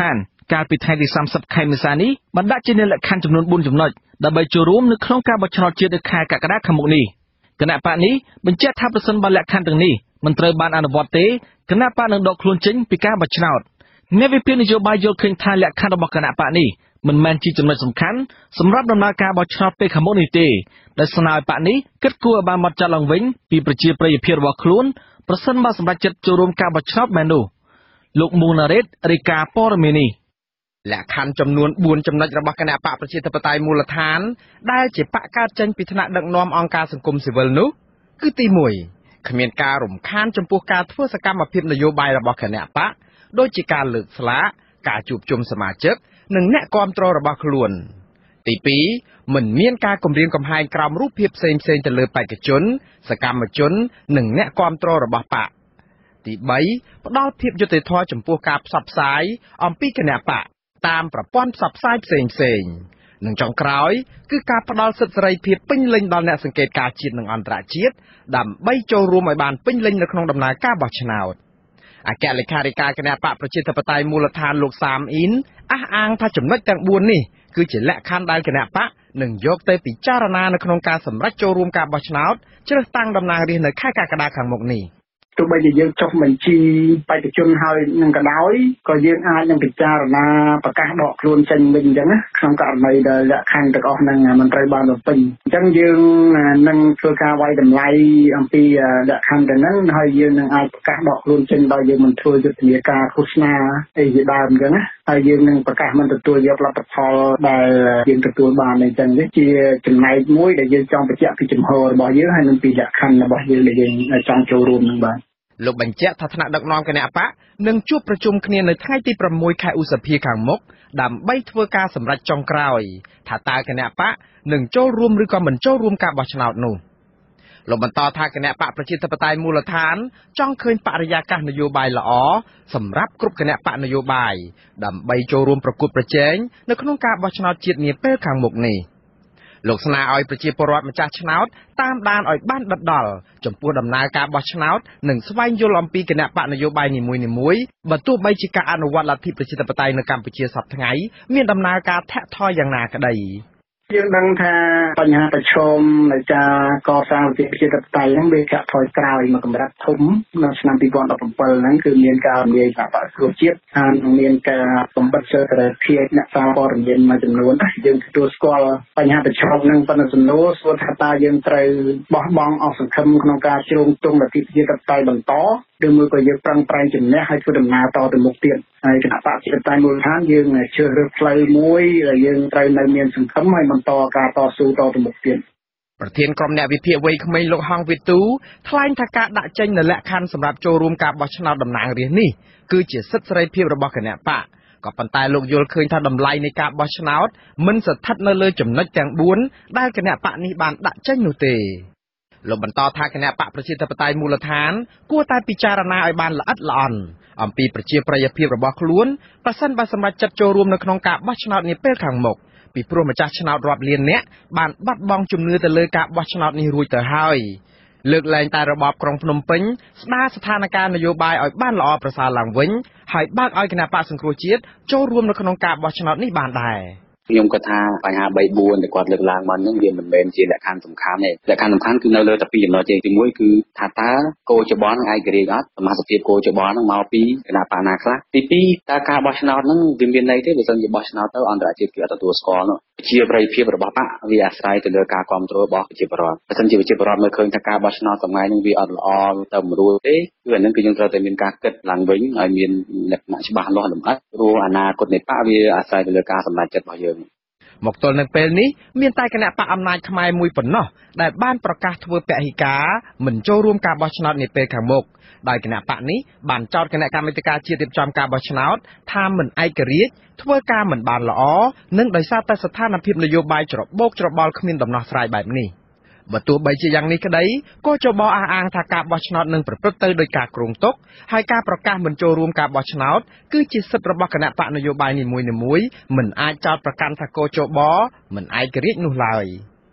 កាលពីថ្ងៃទីសាមសិបខែមេសានេះបានដាក់ជាលក្ខខណ្ឌចំនួនបួនចំណុចដើម្បីចូលរួមនៅក្នុងការបោះឆ្នោតជាតិនៅខែកក្កដាខាងមុខនេះគណៈបកនេះបញ្ជាក់ថាប្រសិនបើលក្ខខណ្ឌទាំងនេះមិនត្រូវបានអនុវត្តទេគណៈបកនឹងដកខ្លួនចេញពីការបោះឆ្នោតអ្នកវិភាគនយោបាយយល់ឃើញថាលក្ខខណ្ឌរបស់គណៈបកនេះមិនមែនជាចំណុចសំខាន់សម្រាប់ដំណើរការបោះឆ្នោតពេលខាងមុខនេះទេដែលស្នើឲ្យបកនេះគិតគូរឲ្យបានម៉ត់ចត់ឡើងវិញពីប្រជាប្រិយភាពរបស់ខ្លួនប្រសិនបើសម្រេចចិត្តចូលរួមការបោះឆ្នោតមែននោះលោកមូណារ៉េតរាយការណ៍ព័ត៌មាននេះលក្ខខណ្ឌចំនួនបួនចំណុចរបស់គណៈបកប្រជាធិបតេយ្យមូលដ្ឋានដែលជាបកកើតចេញពីថ្នាក់ដឹកនាំអង្គការសង្គមស៊ីវិលនោះគឺទីមួយគ្មានការរំខានចំពោះការធ្វើសកម្មភាពនយោបាយរបស់គណៈបកដូចជាការលើកស្លាកការជួបជុំសមាជិកនិងអ្នកគាំទ្ររបស់ខ្លួនទីពីរមិនមានការគំរាមកំហែងក្រោមរូបភាពផ្សេងៗទៅលើបេក្ខជនសកម្មជននិងអ្នកគាំទ្ររបស់បកទីបីផ្ដល់ភាពយុត្តិធម៌ចំពោះការផ្សព្វផ្សាយអំពីគណៈបកតាមប្រព័ន្ធផ្សព្វផ្សាយផ្សេងៗនិងចុងក្រោយគឺការផ្ដល់សិទ្ធិសេរីភាពពេញលេញដល់អ្នកសង្កេតការណ៍ជាតិនិងអន្តរជាតិដើម្បីចូលរួមឲ្យបានពេញលេញនៅក្នុងដំណើរការបោះឆ្នោតអគ្គលេខាធិការគណៈបកប្រជាធិបតេយ្យមូលដ្ឋានលោកសាមអ៊ីនអះអាងថាចំណុចទាំងបួននេះគឺជាលក្ខខណ្ឌដែលគណៈបកនឹងយកទៅពិចារណានៅក្នុងការសម្រេចចូលរួមការបោះឆ្នោតជ្រើសតាំងតំណាងរាស្ត្រនៅខែកក្កដាខាងមុខនេះទោះបីជាយើងចុះបញ្ជីបេក្ខជនហើយនឹងក៏ដោយក៏យើងអាចនឹងពិចារណាប្រកាសដកខ្លួនចេញវិញអញ្ចឹងណាក្នុងករណីដែលលក្ខខណ្ឌទាំងអស់ហ្នឹងមិនត្រូវបានបំពេញអញ្ចឹងយើងនឹងធ្វើការវាយតម្លៃអំពីលក្ខខណ្ឌទាំងហ្នឹងហើយយើងនឹងអាចប្រកាសដកខ្លួនចេញដោយយើងមិនធ្វើយុទ្ធនាការឃោសនាអីជាដើមអញ្ចឹងណាហើយយើងនឹងប្រកាសមិនទទួលយកលទ្ធផលដែលយើងទទួលបានអញ្ចឹងនេះជាចំណែកមួយដែលយើងចង់បញ្ជាក់ពីចំហរបស់យើងហើយនឹងពីលក្ខខណ្ឌរបស់យើងដែលយើងចង់ចូលរួមនឹងបាទលោកបញ្ជាក់ថាថ្នាក់ដឹកនាំគណៈបកនឹងជួបប្រជុំគ្នានៅថ្ងៃទីប្រាំមួយខែឧសភាខាងមុខដើម្បីធ្វើការសម្រេចចុងក្រោយថាតើគណៈបកនឹងចូលរួមឬក៏មិនចូលរួមការបោះឆ្នោតនោះលោកបន្តថាគណៈបកប្រជាធិបតេយ្យមូលដ្ឋានចង់ឃើញបរិយាកាសនយោបាយល្អសម្រាប់គ្រប់គណៈបកនយោបាយដើម្បីចូលរួមប្រកួតប្រជែងនៅក្នុងការបោះឆ្នោតជាតិនាពេលខាងមុខនេះលោកស្នើឲ្យប្រជាពលរដ្ឋម្ចាស់ឆ្នោតតាមដានឲ្យបានដិតដល់ចំពោះដំណើរការបោះឆ្នោតនិងស្វែងយល់អំពីគណៈបកនយោបាយនីមួយៗបើទោះបីជាការអនុវត្តលទ្ធិប្រជាធិបតេយ្យនៅកម្ពុជាសប្តាហ៍ថ្ងៃមានដំណើរការធាក់ថយយ៉ាងណាក្តីយើងដឹងថាបញ្ហាប្រឈមនៃការកសាងលទ្ធិប្រជាធិបតេយ្យហ្នឹងវាចាក់ថយក្រោយមកកម្រិតធំនៅឆ្នាំពីរពាន់ដប់ប្រាំbảyហ្នឹងគឺមានការរំលាយការបកស្រួលជាតិហើយមានការបំបិទសេរីភាពអ្នកសារព័ត៌មានមួយចំនួនយើងទទួលស្គាល់បញ្ហាប្រឈមហ្នឹងប៉ុន្តែសំណួរសួរថាតើយើងត្រូវបោះបង់អស់សង្ឃឹមក្នុងការជ្រោងទង់លទ្ធិប្រជាធិបតេយ្យបន្តឬមួយក៏យើងប្រឹងប្រែងជំនះហើយធ្វើដំណើរតទៅមុខទៀតហើយគណៈបកប្រជាធិបតេយ្យមូលដ្ឋានយើងជ្រើសរើសផ្លូវមួយដែលយើងត្រូវនៅមានសង្ឃឹមហើយបន្តការតស៊ូតទៅមុខទៀតប្រធានក្រុមអ្នកវិភាគវ័យក្មេងលោកហងវិទូថ្លែងថាការដាក់ចេញនូវលក្ខខណ្ឌសម្រាប់ចូលរួមការបោះឆ្នោតតំណាងរាស្ត្រនេះគឺជាសិទ្ធិសេរីភាពរបស់គណៈបកក៏ប៉ុន្តែលោកយល់ឃើញថាតម្លៃនៃការបោះឆ្នោតមិនស្ថិតនៅលើចំណុចទាំងបួនដែលគណៈបកនេះបានដាក់ចេញនោះទេលោកបន្តថាគណៈបកប្រជាធិបតេយ្យមូលដ្ឋានគួរតែពិចារណាឲ្យបានល្អិតល្អន់អំពីប្រជាប្រិយភាពរបស់ខ្លួនប្រសិនបើសម្រេចចិត្តចូលរួមនៅក្នុងការបោះឆ្នោតនាពេលខាងមុខពីព្រោះម្ចាស់ឆ្នោតរាប់លាននាក់បានបាត់បង់ជំនឿទៅលើការបោះឆ្នោតនេះរួចទៅហើយលើកលែងតែរបបក្រុងភ្នំពេញស្ដារស្ថានភាពនយោបាយឲ្យបានល្អប្រសើរឡើងវិញហើយបើកឲ្យគណៈបកសង្គ្រោះជាតិចូលរួមនៅក្នុងការបោះឆ្នោតនេះបានដែរខ្ញុំគាត់ថាបញ្ហាបីបួនដែលគាត់លើកឡើងមកហ្នឹងវាមិនមែនជាលក្ខខណ្ឌសំខាន់ទេលក្ខខណ្ឌសំខាន់គឺនៅលើតែពីរចំណុចទេទីមួយគឺថាតើគោលច្បងនឹងឯករាជ្យអត់សមាជិកគោលច្បងហ្នឹងមកពីគណៈបកណាខ្លះទីពីរតើការបោះឆ្នោតហ្នឹងវាមានន័យទេបើមិនជាបោះឆ្នោតទៅអន្តរជាតិគេអត់ទទួលស្គាល់នោះជាប្រតិភិបរបស់បកវាអាស្រ័យទៅលើការគ្រប់គ្រងរបស់ប្រជាពលរដ្ឋបើមិនជាប្រជាពលរដ្ឋមើលឃើញថាការបោះឆ្នោតសម័យហ្នឹងវាអត់ល្អទៅមិនរួចទេគឺអាហ្នឹងគឺយើងត្រូវតែមានការគិតឡើងវិញហើយមានលក្ខណៈច្បាស់លាស់លម្អិតព្រោះអនាគតនៃបកវាអាស្រ័យទៅលើការសម្រេចចិត្តរបស់យើងមកទល់នឹងពេលនេះមានតែគណៈបកអំណាចខ្មែរមួយប៉ុណ្ណោះដែលបានប្រកាសធ្វើពហិការមិនចូលរួមការបោះឆ្នោតនាពេលខាងមុខដោយគណៈបកនេះបានចោទគណៈកម្មាធិការជាតិរៀបចំការបោះឆ្នោតថាមិនឯករាជ្យធ្វើការមិនបានល្អនិងដោយសារតែស្ថានភាពនយោបាយច្របូកច្របល់គ្មានដំណោះស្រាយបែបនេះបើទោះបីជាយ៉ាងនេះក្តីក៏ចបអះអាងថាការបោះឆ្នោតនឹងប្រព្រឹត្តទៅដោយការគ្រោងទុកហើយការប្រកាសមិនចូលរួមការបោះឆ្នោតគឺជាសិទ្ធិរបស់គណៈបកនយោបាយនីមួយៗមិនអាចចោទប្រកាន់ថាកោចបមិនឯករាជ្យនោះឡើយ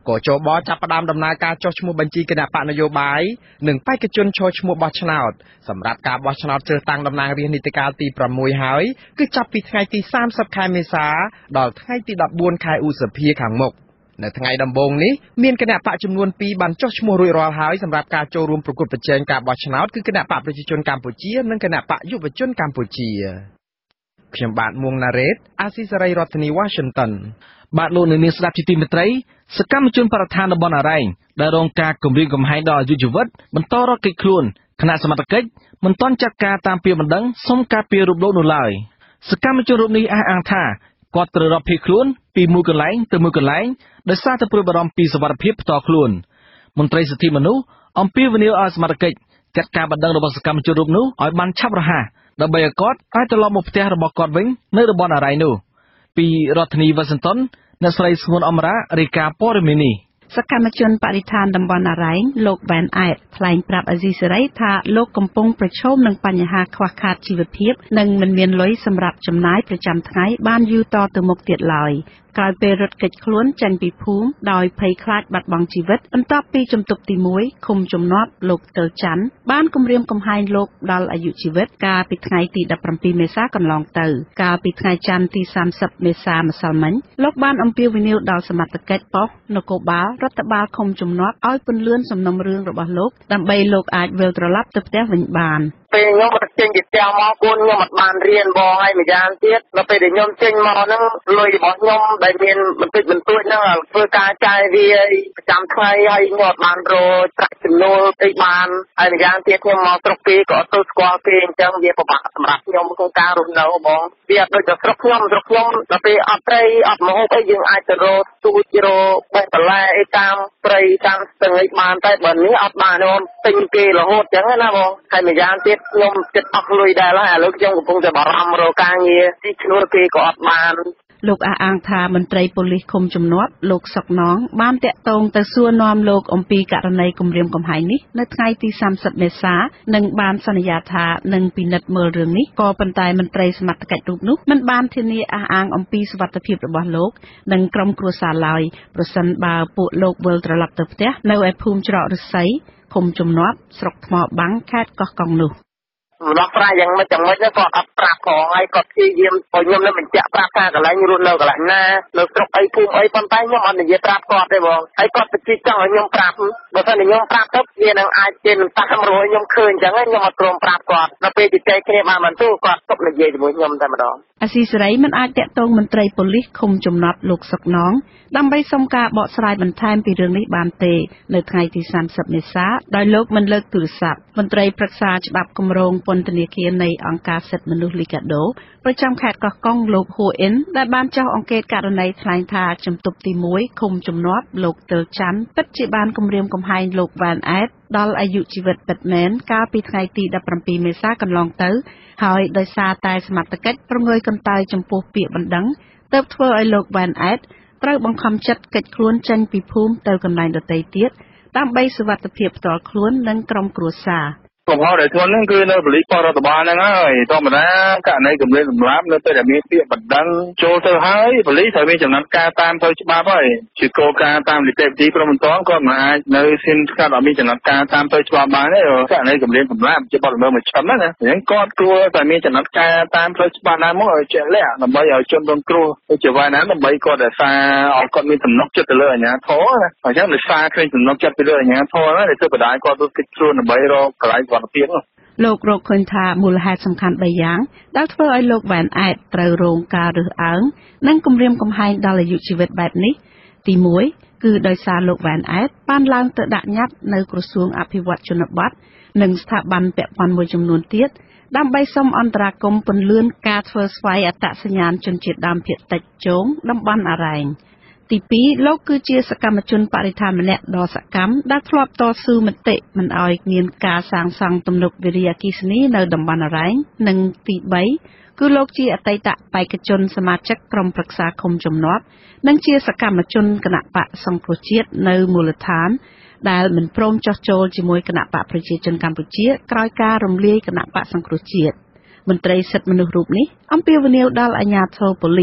ក៏ចូលបចាប់ផ្ដើមដំណើរការចុះឈ្មោះបញ្ជីគណៈបកនយោបាយនិងបេក្ខជនចូលឈ្មោះបោះឆ្នោតសម្រាប់ការបោះឆ្នោតជ្រើសតាំងតំណាងរាស្ត្រនីតិកាលទី6ហើយគឺចាប់ពីថ្ងៃទីសាមសិបខែមេសាដល់ថ្ងៃទីដប់បួនខែឧសភាខាងមុខនៅថ្ងៃដំបូងនេះមានគណៈបកចំនួនពីរបានចុះឈ្មោះរួចរាល់ហើយសម្រាប់ការចូលរួមប្រគល់ប្រជែងការបោះឆ្នោតគឺគណៈបកប្រជាជនកម្ពុជានិងគណៈបកយុវជនកម្ពុជាខ្ញុំបាទមួងណារ៉េតអាស៊ីសេរីរដ្ឋធានី Washington បាទលោកនាងស្ដាប់ជាទីមេត្រីសកម្មជនបរិស្ថានតំបន់អរ៉ែងដែលរងការគំរាមកំហែងដល់អាយុជីវិតបន្តរកកិច្ចខ្លួនគណៈសមត្ថកិច្ចមិនទាន់ចាត់ការតាមពាក្យបណ្ដឹងសុំការពីរូបលោកនោះឡើយសកម្មជនរូបនេះអះអាងថាគាត់ត្រូវរកភៀសខ្លួនពីមួយកន្លែងទៅមួយកន្លែងដោយសារតែព្រួយបារម្ភពីសុវត្ថិភាពផ្ទាល់ខ្លួនមន្ត្រីសិទ្ធិមនុស្សអំពាវនាវឲ្យសមត្ថកិច្ចចាត់ការបណ្ដឹងរបស់សកម្មជនរូបនោះឲ្យបានឆាប់រហ័សដើម្បីឲ្យគាត់អាចត្រឡប់មកផ្ទះរបស់គាត់វិញនៅតំបន់អរ៉ៃនោះពីរដ្ឋធានី Washington អ្នកស្រីស្ងួនអមរារាយការណ៍ព័ត៌មាននេះសកម្មជនបរិស្ថានតំបន់អរ៉ែងលោកវ៉ែនអែតថ្លែងប្រាប់អាស៊ីសេរីថាលោកកំពុងប្រឈមនឹងបញ្ហាខ្វះខាតជីវភាពនិងមិនមានលុយសម្រាប់ចំណាយប្រចាំថ្ងៃបានយូរតទៅមុខទៀតឡើយក្រោយពេលរត់គេចខ្លួនចេញពីភូមិដោយភ័យខ្លាចបាត់បង់ជីវិតបន្ទាប់ពីជំទប់ទីមួយឃុំជំនាប់លោកទើច័ន្ទបានគំរាមកំហែងលោកដល់អាយុជីវិតកាលពីថ្ងៃទីដប់ប្រាំពីរមេសាកន្លងទៅកាលពីថ្ងៃច័ន្ទទីសាមសិបមេសាម្សិលមិញលោកបានអំពាវនាវដល់សមត្ថកិច្ចប៉ុស្តិ៍នគរបាលរដ្ឋបាលឃុំជំនាប់ឲ្យពន្លឿនសំណុំរឿងរបស់លោកដើម្បីលោកអាចវិលត្រឡប់ទៅផ្ទះវិញបានពេលខ្ញុំមកចេញពីផ្ទះមកគូនខ្ញុំអត់បានរៀនបងហើយម្យ៉ាងទៀតដល់ពេលដែលខ្ញុំចេញមកហ្នឹងលុយរបស់ខ្ញុំដែលមានបន្តិចបន្តួចហ្នឹងធ្វើការចាយវាប្រចាំថ្ងៃហើយខ្ញុំអត់បានរកប្រាក់ចំណូលអីបានហើយម្យ៉ាងទៀតខ្ញុំមកស្រុកគេក៏អត់ទៅស្គាល់គេអញ្ចឹងវាពិបាកសម្រាប់ខ្ញុំក្នុងការរស់នៅបងវាអត់ដូចតែស្រុកខ្ញុំស្រុកខ្ញុំដល់ពេលអត់ត្រីអត់ម្ហូបអីយើងអាចទៅរកទូចរកបេះបន្លែអីតាមព្រៃតាមស្ទឹងអីបានតែបើនេះអត់បានខ្ញុំទិញគេរហូតអញ្ចឹងណាបងហើយម្យ៉ាងទៀតខ្ញុំចិត្តអស់លុយដែរហើយឥឡូវខ្ញុំកំពុងតែបារម្ភរកការងារទីឈ្នួលគេក៏អត់បានលោកអះអាងថាមន្ត្រីប៉ូលីសឃុំជំនាប់លោកសុកណងបានតាក់ទងទៅសួរនាំលោកអំពីករណីគំរាមកំហែងនេះនៅថ្ងៃទីសាមសិបមេសានិងបានសន្យាថានឹងពិនិត្យមើលរឿងនេះក៏ប៉ុន្តែមន្ត្រីសមត្ថកិច្ចរូបនោះមិនបានធានាអះអាងអំពីសុវត្ថិភាពរបស់លោកនិងក្រុមគ្រួសារឡើយប្រសិនបើពួកលោកវិលត្រឡប់ទៅផ្ទះនៅឯភូមិច្រកឫស្សីឃុំជំនាប់ស្រុកថ្មបាំងខេត្តកោះកុងនោះម្ដងប្រាយ៉ាងមិនចាំមិនគាត់អត់ប្រាប់ផងហើយគាត់ព្យាយាមឲ្យខ្ញុំនឹងបញ្ជាក់ប្រាប់ថាកន្លែងរស់នៅកន្លែងណានៅស្រុកអីភូមិអីប៉ុន្តែខ្ញុំអត់និយាយប្រាប់គាត់ទេបងហើយគាត់បញ្ជាក់ចង់ឲ្យខ្ញុំប្រាប់បើមិនខ្ញុំប្រាប់ទៅវានឹងអាចជានឹងតាមរយខ្ញុំឃើញអញ្ចឹងខ្ញុំអត់ព្រមប្រាប់គាត់ដល់ពេលជជែកគ្នាបានបន្ទូគាត់ទុកនិយាយជាមួយខ្ញុំតែម្ដងអាស៊ីសេរីមិនអាចតាក់ទងមន្ត្រីប៉ូលីសឃុំជំនាប់លោកសុកណងដើម្បីសុំការបកស្រាយបន្ថែមពីរឿងនេះបានទេនៅថ្ងៃទីសាមសិបមេសាដោយលោកមិនលើកទូរស័ព្ទមន្ត្រីប្រឹក្សាច្បាប់គម្រោងពន្ធនាគារនៃអង្គការសិទ្ធិមនុស្សលីកាដូប្រចាំខេត្តកោះកុងលោកហ៊ូអ៊ិនដែលបានចោះអង្កេតករណីថ្លែងថាជំទប់ទីមួយឃុំជំនាប់លោកទើច័ន្ទពិតជាបានគំរាមកំហែងលោកវ៉ានអែតដល់អាយុជីវិតពិតមែនកាលពីថ្ងៃទីដប់ប្រាំពីរមេសាកន្លងទៅហើយដោយសារតែសមត្ថកិច្ចប្រងើយកន្តើយចំពោះពាក្យបណ្ដឹងទើបធ្វើឲ្យលោកវ៉ានអែតត្រូវបង្ខំចិត្តគេចខ្លួនចេញពីភូមិទៅកន្លែងដទៃទៀតដើម្បីសុវត្ថិភាពផ្ទាល់ខ្លួននិងក្រុមគ្រួសារកំហុសដែលធ្ងន់ហ្នឹងគឺនៅប៉ូលីសបរដ្ឋបាលហ្នឹងហើយធម្មតាករណីគម្រាមកំហែងនៅពេលដែលមានពាក្យបណ្ដឹងចូលទៅហើយប៉ូលីសត្រូវមានចំណាត់ការតាមទៅច្បាប់ហើយជាគោលការណ៍តាមនីតិវិធីក្រមបន្តគាត់មិនអាចនៅស្ងៀមស្ងាត់អត់មានចំណាត់ការតាមទៅច្បាប់បានទេករណីគម្រាមកំហែងជាបទល្មើសមួយឈឹមណាអញ្ចឹងគាត់គួរតែមានចំណាត់ការតាមផ្លូវច្បាប់ណាមកឲ្យជាក់លាក់ដើម្បីឲ្យជនរងគ្រោះជាវាយណាដើម្បីគាត់រក្សាឲ្យគាត់មានទំនុកចិត្តទៅលើអាជ្ញាធរណាអញ្ចឹងដោយសារឃើញទំនុកចិត្តទៅលើអាជ្ញាធរណាដែលធ្វើបដាយគាត់ទៅគិតខ្លួនដើម្បីរកកន្លែងសុវត្ថិភាពលោករកឃើញថាមូលហេតុសំខាន់បីយ៉ាងដែលធ្វើឲ្យលោកវ៉ែនអែតត្រូវរងការរើសអើងនិងគំរាមកំហែងដល់អាយុជីវិតបែបនេះទីមួយគឺដោយសារលោកវ៉ែនអែតបានឡើងទៅដាក់ញត្តិនៅក្រសួងអភិវឌ្ឍជនបទនិងស្ថាប័នពាក់ព័ន្ធមួយចំនួនទៀតដើម្បីសុំអន្តរាគមន៍ពន្លឿនការធ្វើស្វ័យអត្តសញ្ញាណជនជាតិដើមភាគតិចជងតំបន់អរ៉ែងទីពីរលោកគឺជាសកម្មជនបរិស្ថានម្នាក់ដ៏សកម្មដែលធ្លាប់តស៊ូមតិមិនឲ្យមានការសាងសង់ទំនប់វារីអគ្គិសនីនៅតំបន់អរ៉ែងនិងទីបីគឺលោកជាអតីតបេក្ខជនសមាជិកក្រុមប្រឹក្សាឃុំជំនាប់និងជាសកម្មជនគណបកសង្គ្រោះជាតិនៅមូលដ្ឋានដែលមិនព្រមចោះចូលជាមួយគណបកប្រជាជនកម្ពុជាក្រោយការរំលាយគណបកសង្គ្រោះជាតិមន្ត្រីសិទ្ធិមនុស្សរូបនេះអំពាវនាវដល់អាជ្ញាធរប៉ូលីស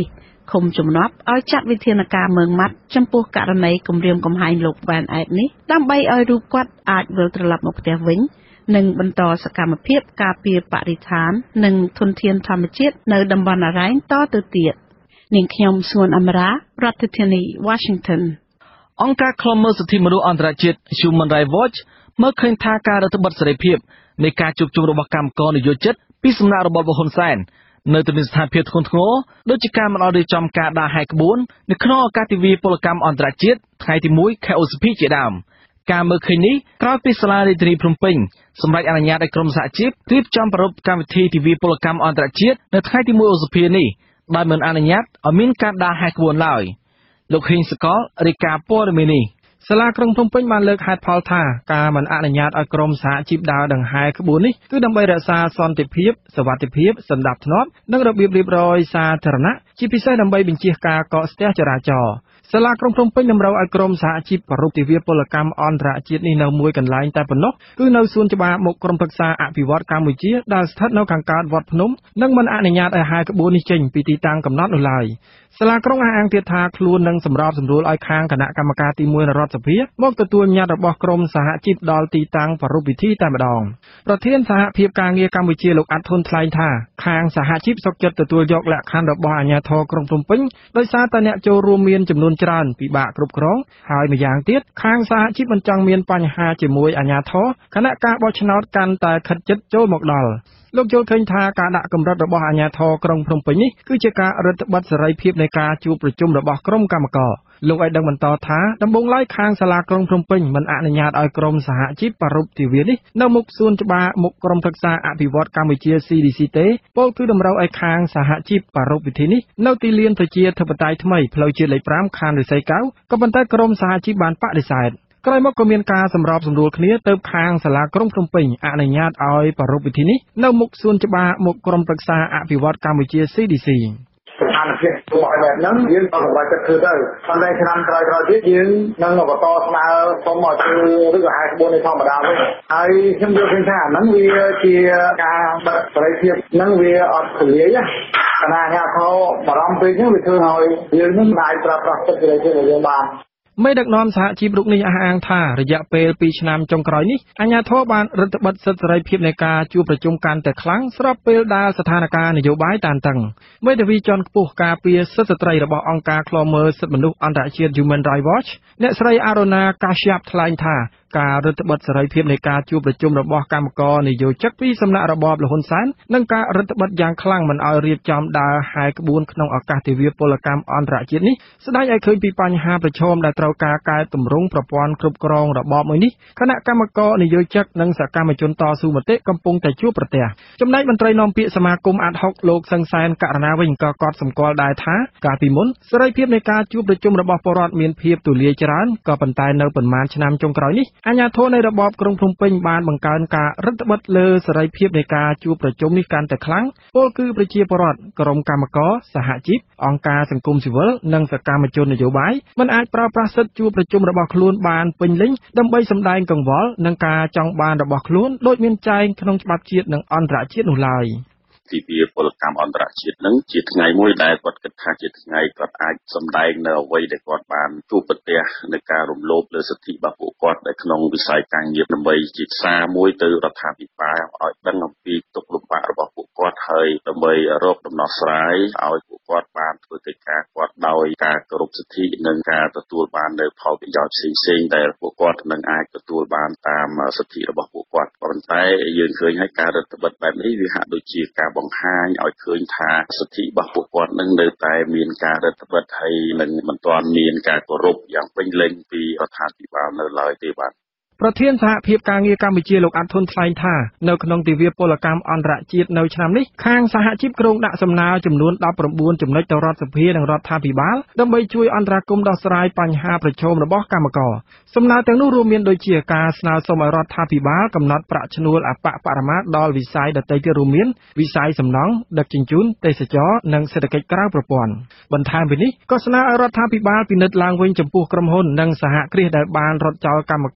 ឃុំជំនាប់ឲ្យចាត់វិធានការមើងម៉ាត់ចំពោះករណីគំរាមកំហែងលោកវ៉ានអែតនេះដើម្បីឲ្យរូបគាត់អាចវិលត្រឡប់មកផ្ទះវិញនិងបន្តសកម្មភាពការពារបរិស្ថាននិងធនធានធម្មជាតិនៅតំបន់អរ៉ែងតទៅទៀតនាងខ្ញុំសួនអមរារដ្ឋធានី Washington អង្គការឃ្លាំមើលសិទ្ធិមនុស្សអន្តរជាតិ Human Rights Watch មើលឃើញថាការរដ្ឋបတ်សេរីភាពនៃការជួបជុំរបស់កម្មករនយោជិតពីសំណាក់របបហ៊ុនសែននៅទីស្ថានភាពធ្ងន់ធ្ងរដូចជាការមិនអត់រៀបចំការដើរហែកក្បួននៅក្នុងឱកាសទិវាពលកម្មអន្តរជាតិថ្ងៃទីមួយខែឧសភាជាដើមការមើលឃើញនេះក្រោយពីសាលារដ្ឋាភិបាលភ្នំពេញសម្រេចអនុញ្ញាតឲ្យក្រមសហជីពរៀបចំប្រារព្ធកម្មវិធីទិវាពលកម្មអន្តរជាតិនៅថ្ងៃទីមួយឧសភានេះដោយមិនអនុញ្ញាតឲ្យមានការដើរហែកក្បួនឡើយលោកហ៊ីងសកលរាយការណ៍ព័ត៌មាននេះសាលាក្រុងភ្នំពេញបានលើកហេតុផលថាការមិនអនុញ្ញាតឲ្យក្រុមសហជីពដើរដង្ហែក្បួននេះគឺដើម្បីរក្សាសន្តិភាពសុវត្ថិភាពសណ្ដាប់ធ្នាប់និងរបៀបរៀបរយសាធារណៈជាពិសេសដើម្បីបញ្ជៀសការកកស្ទះចរាចរណ៍សាលាក្រុងភ្នំពេញតម្រូវឲ្យក្រុមសហជីពប្រារព្ធទិវាពលកម្មអន្តរជាតិនេះនៅមួយកន្លែងតែប៉ុណ្ណោះគឺនៅសួនច្បារមុខក្រុមប្រឹក្សាអភិវឌ្ឍកម្ពុជាដែលស្ថិតនៅខាងកើតវត្តភ្នំនិងមិនអនុញ្ញាតឲ្យហែក្បួននេះចេញពីទីតាំងកំណត់នោះឡើយសាលាក្រុងអះអាងទៀតថាខ្លួននឹងសម្របសម្រួលឲ្យខាងគណៈកម្មការទីមួយនៃរដ្ឋសភាមកទទួលញត្តិរបស់ក្រុមសហជីពដល់ទីតាំងប្រារព្ធពិធីតែម្ដងប្រធានសហភាពការងារកម្ពុជាលោកអាត់ធុនថ្លែងថាខាងសហជីពសុខចិត្តទទួលយកលក្ខខណ្ឌរបស់អាជ្ញាធរក្រុងភ្នំពេញដោយសារតែអ្នកចូលរួមមានចំនួនច្រើនពិបាកគ្រប់គ្រងហើយម្យ៉ាងទៀតខាងសហជីពមិនចង់មានបញ្ហាជាមួយអាជ្ញាធរគណៈការបោះឆ្នោតកាន់តែខិតជិតចូលមកដល់លោកយល់ឃើញថាការដាក់កម្រិតរបស់អាជ្ញាធរក្រុងភ្នំពេញនេះគឺជាការរឹតបន្តឹងសេរីភាពនៃការជួបប្រជុំរបស់ក្រុមកម្មករលោកឲ្យដឹងបន្តថាដំបូងឡើយខាងសាលាក្រុងភ្នំពេញមិនអនុញ្ញាតឲ្យក្រុមសហជីពប្រារព្ធទិវានេះនៅមុខសួនច្បារមុខក្រុមប្រឹក្សាអភិវឌ្ឍកម្ពុជា C D C ទេពលគឺតម្រូវឲ្យខាងសហជីពប្រារព្ធពិធីនេះនៅទីលានប្រជាធិបតេយ្យថ្មីផ្លូវជាតិលេខប្រាំខណ្ឌរិស័យកែវក៏ប៉ុន្តែក្រុមសហជីពបានបដិសេធក្រោយមកក៏មានការសម្របសម្រួលគ្នាទៅខាងសាលាក្រុងភ្នំពេញអនុញ្ញាតឲ្យប្រារព្ធពិធីនេះនៅមុខសួនច្បារមុខក្រុមប្រឹក្សាអភិវឌ្ឍកម្ពុជា C D C ស្ថានភាពរបស់បែបហ្នឹងយើងក៏សម្រេចចិត្តធ្វើទៅប៉ុន្តែឆ្នាំក្រោយៗទៀតយើងនឹងបន្តស្នើសុំឲ្យធ្វើឬក៏ហៅក្បួននេះធម្មតាវិញហើយខ្ញុំយល់ឃើញថាហ្នឹងវាជាការបិទសេរីភាពហ្នឹងវាអត់ទូលាយណាគណៈអាជ្ញាធរបារម្ភពេកហ្នឹងវាធ្វើឲ្យយើងនឹងអាចប្រើប្រាស់សិទ្ធិសេរីភាពរបស់យើងបានមេដឹកនាំសហជីពរូបនេះអះអាងថារយៈពេលពីរឆ្នាំចុងក្រោយនេះអាជ្ញាធរបានរឹតបន្តឹងសិទ្ធិសេរីភាពនៃការជួបប្រជុំកាន់តែខ្លាំងស្របពេលដែលស្ថានភាពនយោបាយតានតឹងមេធាវីជាន់ខ្ពស់ការពារសិទ្ធិស្ត្រីរបស់អង្គការឃ្លាំមើលសិទ្ធិមនុស្សអន្តរជាតិ Human Rights Watch អ្នកស្រី Arona Kashyap ថ្លែងថាការរឹតបន្តឹងសេរីភាពនៃការជួបប្រជុំរបស់កម្មករនយោជិកពីសំណាក់របបលហ៊ុនសែននិងការរឹតបន្តឹងយ៉ាងខ្លាំងមិនឲ្យរៀបចំដើរហែក្បួនក្នុងឱកាសទិវាពលកម្មអន្តរជាតិនេះស្ដែងឲ្យឃើញពីបញ្ហាប្រឈមដែលត្រូវការកែតម្រង់ប្រព័ន្ធគ្រប់គ្រងរបបមួយនេះគណៈកម្មករនយោជិកនិងសកម្មជនតស៊ូមតិកំពុងតែជួបប្រទះចំណែកមន្ត្រីនាំពាក្យសមាគមអាត់ហុកលោកសឹងសែនករណាវិញក៏កត់សម្គាល់ដែរថាកាលពីមុនសេរីភាពនៃការជួបប្រជុំរបស់ពលរដ្ឋមានភាពទូលាយច្រើនក៏ប៉ុន្តែនៅប៉ុន្មានឆ្នាំចុងក្រោយនេះអាជ្ញាធរនៃរបបក្រុងភ្នំពេញបានបង្កើនការរឹតបន្តឹងលើសេរីភាពនៃការជួបប្រជុំនេះកាន់តែខ្លាំងពលគឺប្រជាពលរដ្ឋក្រុមកម្មករសហជីពអង្គការសង្គមស៊ីវិលនិងសកម្មជននយោបាយមិនអាចប្រើប្រាស់សិទ្ធិជួបប្រជុំរបស់ខ្លួនបានពេញលេញដើម្បីសម្ដែងកង្វល់និងការចង់បានរបស់ខ្លួនដោយមានចែងក្នុងច្បាប់ជាតិនិងអន្តរជាតិនោះឡើយទិវាពលកម្មអន្តរជាតិនឹងជាថ្ងៃមួយដែលគាត់គិតថាជាថ្ងៃគាត់អាចសម្ដែងនៅអ្វីដែលគាត់បានជួបប្រទះในការរំលោភលើសិទ្ធិរបស់ពួកគាត់នៅក្នុងវិស័យការងារដើម្បីជាសារមួយទៅរដ្ឋាភិបាលឲ្យដឹងអំពីទុក្ខលំបាករបស់ពួកគាត់ហើយដើម្បីរកដំណោះស្រាយឲ្យពួកគាត់បានធ្វើកិច្ចការគាត់ដោយការគោរពសិទ្ធិនិងការទទួលបាននៅផលប្រយោជន៍ផ្សេងៗដែលពួកគាត់នឹងអាចទទួលបានតាមសិទ្ធិរបស់ពួកគាត់ប៉ុន្តែយើងឃើញហើយការរដ្ឋបិទបែបនេះវាហាក់ដូចជាការបង្ហាញឲ្យឃើញថាសិទ្ធិរបស់ពួកគាត់នឹងនៅតែមានការរឹតបន្តឹងហើយនឹងមិនទាន់មានការគោរពយ៉ាងពេញលេញពីរដ្ឋាភិបាលនៅឡើយទេបាទប្រធានសហភាពការងារកម្ពុជាលោកអាត់ធុនថ្លែងថានៅក្នុងទិវាពលកម្មអន្តរជាតិនៅឆ្នាំនេះខាងសហជីពក្រុងដាក់សំណើចំនួនដប់ប្រាំបួនចំណុចទៅរដ្ឋសភានិងរដ្ឋាភិបាលដើម្បីជួយអន្តរាគមន៍ដោះស្រាយបញ្ហាប្រឈមរបស់កម្មករសំណើទាំងនោះរួមមានដូចជាការស្នើសុំឲ្យរដ្ឋាភិបាលកំណត់ប្រាក់ឈ្នួលអបបរមាដល់វិស័យដទៃទៀតរួមមានវិស័យសំណង់ដឹកជញ្ជូនទេសចរណ៍និងសេដ្ឋកិច្ចក្រៅប្រព័ន្ធបន្ថែមពីនេះក៏ស្នើឲ្យរដ្ឋាភិបាលពិនិត្យឡើងវិញចំពោះក្រុមហ៊ុននិងសហគ្រាសដែលបានរត់ចោលកម្មករដោយ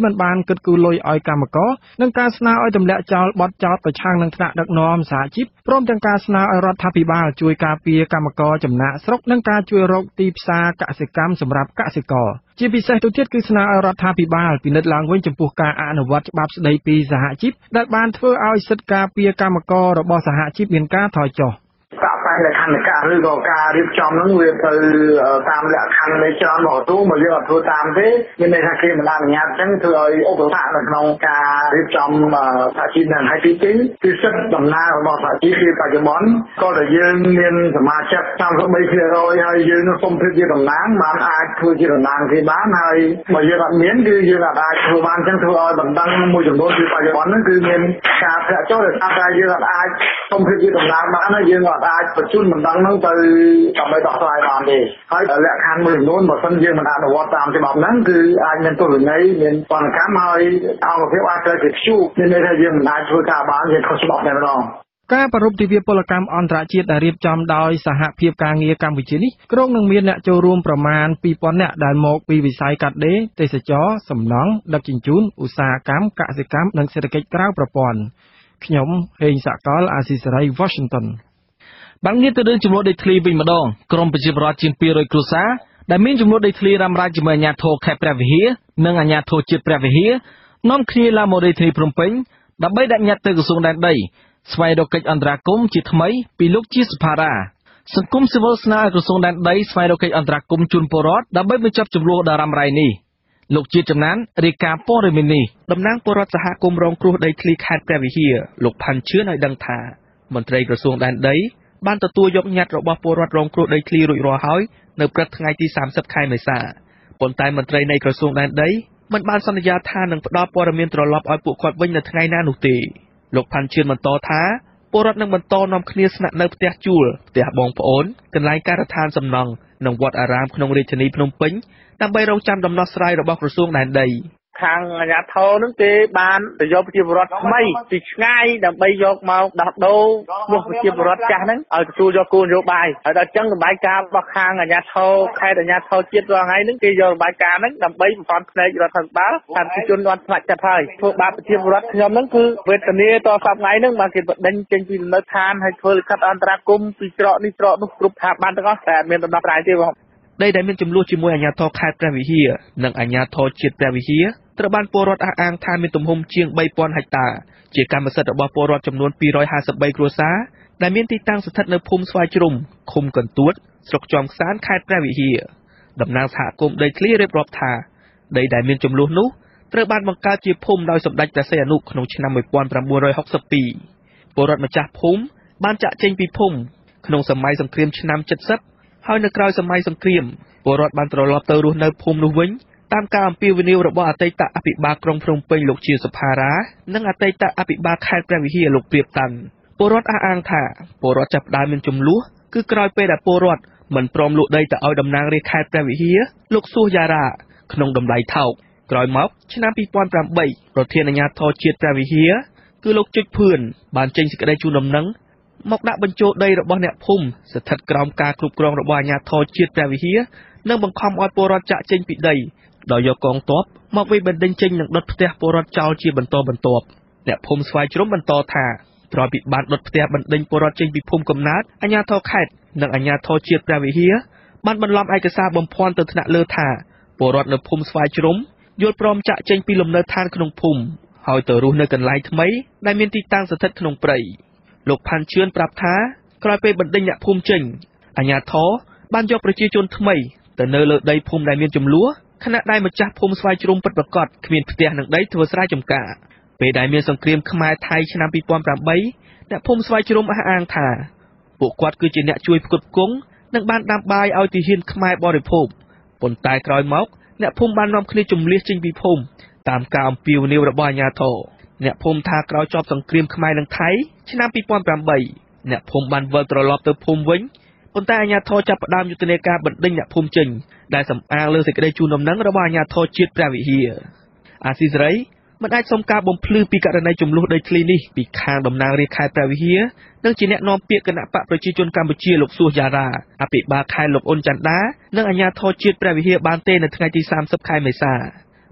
មិនបានគិតគូរលុយឲ្យកម្មករនិងការស្នើឲ្យទម្លាក់ចោលបទចោទប្រឆាំងនឹងថ្នាក់ដឹកនាំសហជីពព្រមទាំងការស្នើឲ្យរដ្ឋាភិបាលជួយការពារកម្មករចំណាក់ស្រុកនិងការជួយរកទីផ្សារកសិកម្មសម្រាប់កសិករជាពិសេសទៅទៀតគឺស្នើឲ្យរដ្ឋាភិបាលពិនិត្យឡើងវិញចំពោះការអនុវត្តច្បាប់ស្តីពីសហជីពដែលបានធ្វើឲ្យសិទ្ធិការពារកម្មកររបស់សហជីពមានការថយចុះការបែងលក្ខខណ្ឌការឬក៏ការរៀបចំហ្នឹងវាទៅតាមលក្ខខណ្ឌនៃច្រើនមកទូមកយើងអត់ធ្វើតាមទេមានន័យថាគេមិនអនុញ្ញាតអញ្ចឹងធ្វើឲ្យឧបសគ្គនៅក្នុងការរៀបចំសហជីពនឹងហើយទីពីរគឺសិទ្ធិដំណើររបស់សហជីពពីបច្ចុប្បន្នក៏តែយើងមានសមាជិកតាមរយហើយយើងនឹងសុំភាពជាតំណាងបានអាចធ្វើជាតំណាងគេបានហើយបើយើងអត់មានគឺយើងអាចធ្វើបានអញ្ចឹងធ្វើឲ្យបណ្ដឹងមួយចំនួនពីបច្ចុប្បន្នហ្នឹងគឺមានការធ្លាក់ចុះដោយសារតែយើងអាចសុំភាពជាតំណាងបានហើយយើងអត់អាចបញ្ជូនបណ្ដឹងហ្នឹងទៅដើម្បីដោះស្រាយបានទេហើយលក្ខខណ្ឌមួយចំនួនបើសិនយើងមិនអនុវត្តតាមច្បាប់ហ្នឹងគឺអាចមានទោសវិន័យមានបណ្ណកម្មហើយអង្គភាពអាចត្រូវគេព្យួរមានន័យថាយើងមិនអាចធ្វើការបានយើងខុសច្បាប់តែម្ដងការប្រារព្ធទិវាពលកម្មអន្តរជាតិដែលរៀបចំដោយសហភាពការងារកម្ពុជានេះក្រុងនឹងមានអ្នកចូលរួមប្រមាណពីរពាន់នាក់ដែលមកពីវិស័យកាត់ដេរទេសចរណ៍សំណង់ដឹកជញ្ជូនឧស្សាហកម្មកសិកម្មនិងសេដ្ឋកិច្ចក្រៅប្រព័ន្ធខ្ញុំហេងសកលអាស៊ីសេរី Washingtonបានងាកទៅរឿងចំនួនដីធ្លីវិញម្ដងក្រមប្រជាពលរដ្ឋជាងពីររយគ្រួសារដែលមានចំនួនដីធ្លីរ៉ាំរ៉ៃជាមួយអាជ្ញាធរខេត្តព្រះវិហារនិងអាជ្ញាធរជាតិព្រះវិហារនាំគ្នាឡើងមកដីធ្លីភ្នំពេញដើម្បីដាក់ញត្តិទៅក្រសួងដែនដីស្វែងរកកិច្ចអន្តរាគមន៍ជាថ្មីពីលោកជាសុផារ៉ាសង្គមស៊ីវិលស្នើឲ្យក្រសួងដែនដីស្វែងរកកិច្ចអន្តរាគមន៍ជូនពលរដ្ឋដើម្បីបញ្ចប់ចំនួនដ៏រ៉ាំរ៉ៃនេះលោកជាតិចំណានរាយការណ៍ព័ត៌មាននេះតំណាងពលរដ្ឋសហគមន៍រងគ្រោះដីធ្លីខេត្តព្រះវិហារលោកផាន់ឈឿនឲ្យដឹងថាមន្ត្រីក្រសួងដែនដីបានទទួលយកញត្តិរបស់ពលរដ្ឋរងគ្រោះដីធ្លីរួចរាល់ហើយនៅព្រឹកថ្ងៃទីសាមសិបខែមេសាប៉ុន្តែមន្ត្រីនៃក្រសួងដែនដីមិនបានសន្យាថានឹងផ្ដល់ព័ត៌មានត្រឡប់ឲ្យពួកគាត់វិញនៅថ្ងៃណានោះទេលោកផាន់ឈឿនបន្តថាពលរដ្ឋនឹងបន្តនាំគ្នាស្នាក់នៅផ្ទះជួលផ្ទះបងប្អូនកន្លែងការដ្ឋានសំណង់និងវត្តអារាមក្នុងរាជធានីភ្នំពេញដើម្បីរងចាំដំណោះស្រាយរបស់ក្រសួងដែនដីខាងអាជ្ញាធរនឹងគេបានទៅយកប្រជាពលរដ្ឋថ្មីពីឆ្ងាយដើម្បីយកមកដោះដូរនោះប្រជាពលរដ្ឋចាស់ហ្នឹងឲ្យទទួលយកគោលនយោបាយហើយដល់អញ្ចឹងរបាយការណ៍របស់ខាងអាជ្ញាធរខេត្តអាជ្ញាធរជាតិរាល់ថ្ងៃហ្នឹងគេយករបាយការណ៍ហ្នឹងដើម្បីបំផន់ផ្នែករដ្ឋាភិបាលថាប្រជាជនបានស្ម័គ្រចិត្តហើយធ្វើបាបប្រជាពលរដ្ឋខ្ញុំហ្នឹងគឺវេទនាតសប្តាហ៍ថ្ងៃហ្នឹងបានគេបដិញ្ញចេញពីលំនៅឋានហើយធ្វើលិខិតអន្តរាគមន៍ពីច្រកនេះច្រកនោះគ្រប់ស្ថាប័នទាំងអស់តែអត់មានដំណោះស្រាយទេបងដីដែលមានចំនួនជាមួយអាជ្ញាធរខេត្តព្រះវិហារនិងអាជ្ញាធរជាតិព្រះវិហារត្រូវបានពលរដ្ឋអះអាងថាមានទំហំជាងបីពាន់ហិកតាជាកម្មសិទ្ធិរបស់ពលរដ្ឋចំនួនពីររយហាសិបបីគ្រួសារដែលមានទីតាំងស្ថិតនៅភូមិស្វាយជ្រុំឃុំកន្ទួតស្រុកជាំខ្សានខេត្តព្រះវិហារតំណាងសហគមន៍ដីធ្លីរៀបរាប់ថាដីដែលមានចំនួននោះត្រូវបានបង្កើតជាភូមិដោយសម្ដេចព្រះសីហនុក្នុងឆ្នាំmột nghìn chín trăm sáu mươi haiពលរដ្ឋម្ចាស់ភូមិបានចាក់ចេញពីភូមិក្នុងសម័យសង្គ្រាមឆ្នាំ칠십ហើយនៅក្រោយសម័យសង្គ្រាមពលរដ្ឋបានត្រឡប់ទៅរស់នៅភូមិនោះវិញតាមការអំពាវនាវរបស់អតីតអភិបាលក្រុងភ្នំពេញលោកជាសុផារ៉ានិងអតីតអភិបាលខេត្តព្រះវិហារលោកព្រាបតាន់ពលរដ្ឋអះអាងថាពលរដ្ឋចាប់ផ្ដើមមានចំនួនគឺក្រោយពេលដែលពលរដ្ឋមិនព្រមលក់ដីទៅឲ្យតំណាងរាជខេត្តព្រះវិហារលោកសួសយ៉ារ៉ាក្នុងតម្លៃថោកក្រោយមកឆ្នាំtwo thousand eightប្រធានអាជ្ញាធរជាតិព្រះវិហារគឺលោកជិចភឿនបានចេញសេចក្តីជូនដំណឹងមកដាក់បញ្ចូលដីរបស់អ្នកភូមិស្ថិតក្រោមការគ្រប់គ្រងរបស់អាជ្ញាធរជាតិព្រះវិហារនិងបង្ខំឲ្យពលរដ្ឋចាក់ចេញពីដីដោយយកកងទ័ពមកវាយបណ្ដេញចេញនិងដុតផ្ទះពលរដ្ឋចោលជាបន្តបន្ទាប់អ្នកភូមិស្វាយជ្រុំបន្តថាក្រោយពីបានដុតផ្ទះបណ្ដេញពលរដ្ឋចេញពីភូមិកំណើតអាជ្ញាធរខេត្តនិងអាជ្ញាធរជាតិព្រះវិហារបានបន្លំឯកសារបំភាន់ទៅថ្នាក់លើថាពលរដ្ឋនៅភូមិស្វាយជ្រុំយល់ព្រមចាក់ចេញពីលំនៅឋានក្នុងភូមិហើយទៅរស់នៅកន្លែងថ្មីដែលមានទីតាំងស្ថិតក្នុងព្រៃលោកផាន់ឈឿនប្រាប់ថាក្រោយពេលបណ្ដេញអ្នកភូមិចេញអាជ្ញាធរបានយកប្រជាជនថ្មីទៅនៅលើដីភូមិដែលមានចំនួនខណៈដែលម្ចាស់ភូមិស្វាយជ្រុំពិតប្រាកដគ្មានផ្ទះនិងដីធ្វើស្រែចម្ការពេលដែលមានសង្គ្រាមខ្មែរថៃឆ្នាំtwo thousand eightអ្នកភូមិស្វាយជ្រុំអះអាងថាពួកគាត់គឺជាអ្នកជួយផ្គត់ផ្គង់និងបានដាំបាយឲ្យទាហានខ្មែរបរិភោគប៉ុន្តែក្រោយមកអ្នកភូមិបាននាំគ្នាជំលះចេញពីភូមិតាមការអំពាវនាវរបស់អាជ្ញាធរអ្នកភូមិថាក្រោយចប់សង្គ្រាមខ្មែរនិងថៃឆ្នាំtwo thousand eightអ្នកភូមិបានវិលត្រឡប់ទៅភូមិវិញប៉ុន្តែអាជ្ញាធរចាប់ផ្ដើមយុទ្ធនាការបណ្ដេញអ្នកភូមិចេញដែលសំអាងលើសេចក្តីជូនដំណឹងរបស់អាជ្ញាធរជាតិព្រះវិហារអាស៊ីសេរីមិនអាចសុំការបំភ្លឺពីករណីចំនួនដីធ្លីនេះពីខាងតំណាងរាជខេត្តព្រះវិហារនិងជាអ្នកនាំពាក្យគណៈបកប្រជាជនកម្ពុជាលោកសួសយ៉ារ៉ាអភិបាលខេត្តលោកអ៊ុនច័ន្ទដានិងអាជ្ញាធរជាតិព្រះវិហារបានទេនៅថ្ងៃទីសាមសិបខែមេសា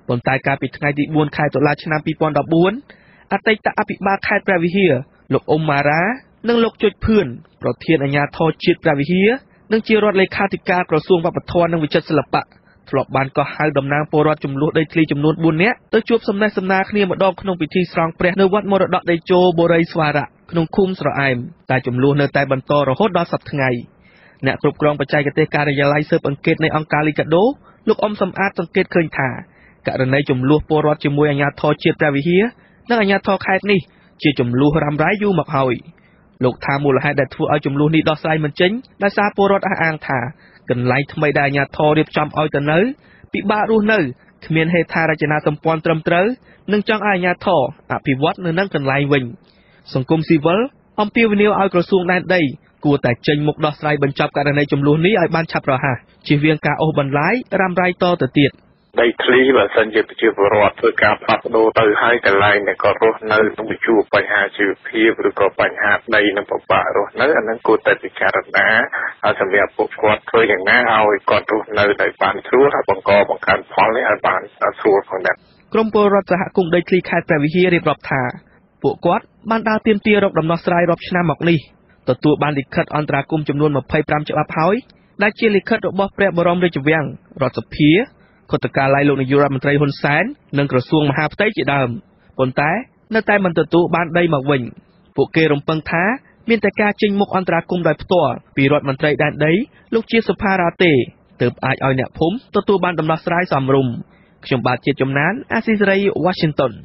ប៉ុន្តែកាលពីថ្ងៃទីបួនខែតុលាឆ្នាំពីរពាន់ដប់បួនអតីតអភិបាលខេត្តព្រះវិហារលោកអ៊ុំម៉ារ៉ានិងលោកជុចភឿនប្រធានអាជ្ញាធរជាតិព្រះវិហារនិងជារដ្ឋលេខាធិការក្រសួងវប្បធម៌និងវិចិត្រសិល្បៈធ្លាប់បានកោះហៅតំណាងពលរដ្ឋចំនួនដីធ្លីចំនួនបួននាក់ទៅជួបសំណេះសំណាលគ្នាម្ដងក្នុងពិធីស្រង់ព្រះនៅវត្តមរតកតេជោបូរីស្វារៈក្នុងឃុំស្រអែមតែចំនួននៅតែបន្តរហូតដល់សប្តាហ៍ថ្ងៃអ្នកគ្រប់គ្រងបច្ចេកទេសការិយាល័យស៊ើបអង្កេតនៃអង្គការលីកាដូលោកអ៊ំសំអាតសង្កេតឃើញថាករណីចំនួនពលរដ្ឋជាមួយអាជ្ញាធរជាតិព្រះវិហារនិងអាជ្ញាធរខេត្តនេះជាចំនួនរ៉ាំរ៉ៃយូរមកហើយលោកថាមូលហេតុដែលធ្វើឲ្យចំនួននេះដោះស្រាយមិនចេញដោយសារពលរដ្ឋអះអាងថាកន្លែងថ្មីដែលអាជ្ញាធររៀបចំឲ្យទៅនៅពិបាករស់នៅគ្មានហេដ្ឋារចនាសម្ព័ន្ធត្រឹមត្រូវនិងចង់ឲ្យអាជ្ញាធរអភិវឌ្ឍនៅនឹងកន្លែងវិញសង្គមស៊ីវិលអំពាវនាវឲ្យក្រសួងដែនដីគួរតែចេញមុខដោះស្រាយបញ្ចប់ករណីចំនួននេះឲ្យបានឆាប់រហ័សជៀសវាងការអូសបន្លាយរ៉ាំរ៉ៃតទៅទៀតដីធ្លីបើសិនជាប្រជាពលរដ្ឋធ្វើការផ្លាស់ប្ដូរទៅហើយកន្លែងដែលគាត់រស់នៅនឹងជួបបញ្ហាជីវភាពឬក៏បញ្ហាដីនឹងពិបាករស់នៅអានឹងគួរតែពិចារណាហើយសម្រាប់ពួកគាត់ធ្វើយ៉ាងណាឲ្យគាត់រស់នៅដោយបានស្រួលហើយបង្កបង្កើនផលនេះឲ្យបានស្រួលផងដែរក្រមពលរដ្ឋសហគមន៍ដីធ្លីខេត្តព្រះវិហាររៀបរាប់ថាពួកគាត់បានដើរទាមទាររកដំណោះស្រាយរាប់ឆ្នាំមកនេះទទួលបានលិខិតអន្តរាគមន៍ចំនួនម្ភៃប្រាំច្បាប់ហើយដែលជាលិខិតរបស់ព្រះបរមរាជវាំងរដ្ឋសភាគណៈកាល័យលោកនាយករដ្ឋមន្ត្រីហ៊ុនសែននិងក្រសួងមហាផ្ទៃជាដើមប៉ុន្តែនៅតែមិនទទួលបានដីមកវិញពួកគេរំពឹងថាមានតែការចេញមុខអន្តរាគមន៍ដោយផ្ទាល់ពីរដ្ឋមន្ត្រីដែនដីលោកជាសុផារ៉ាទេទើបអាចឲ្យអ្នកភូមិទទួលបានដំណោះស្រាយសមរម្យខ្ញុំបាទជាជំនាញអាស៊ីសេរី Washington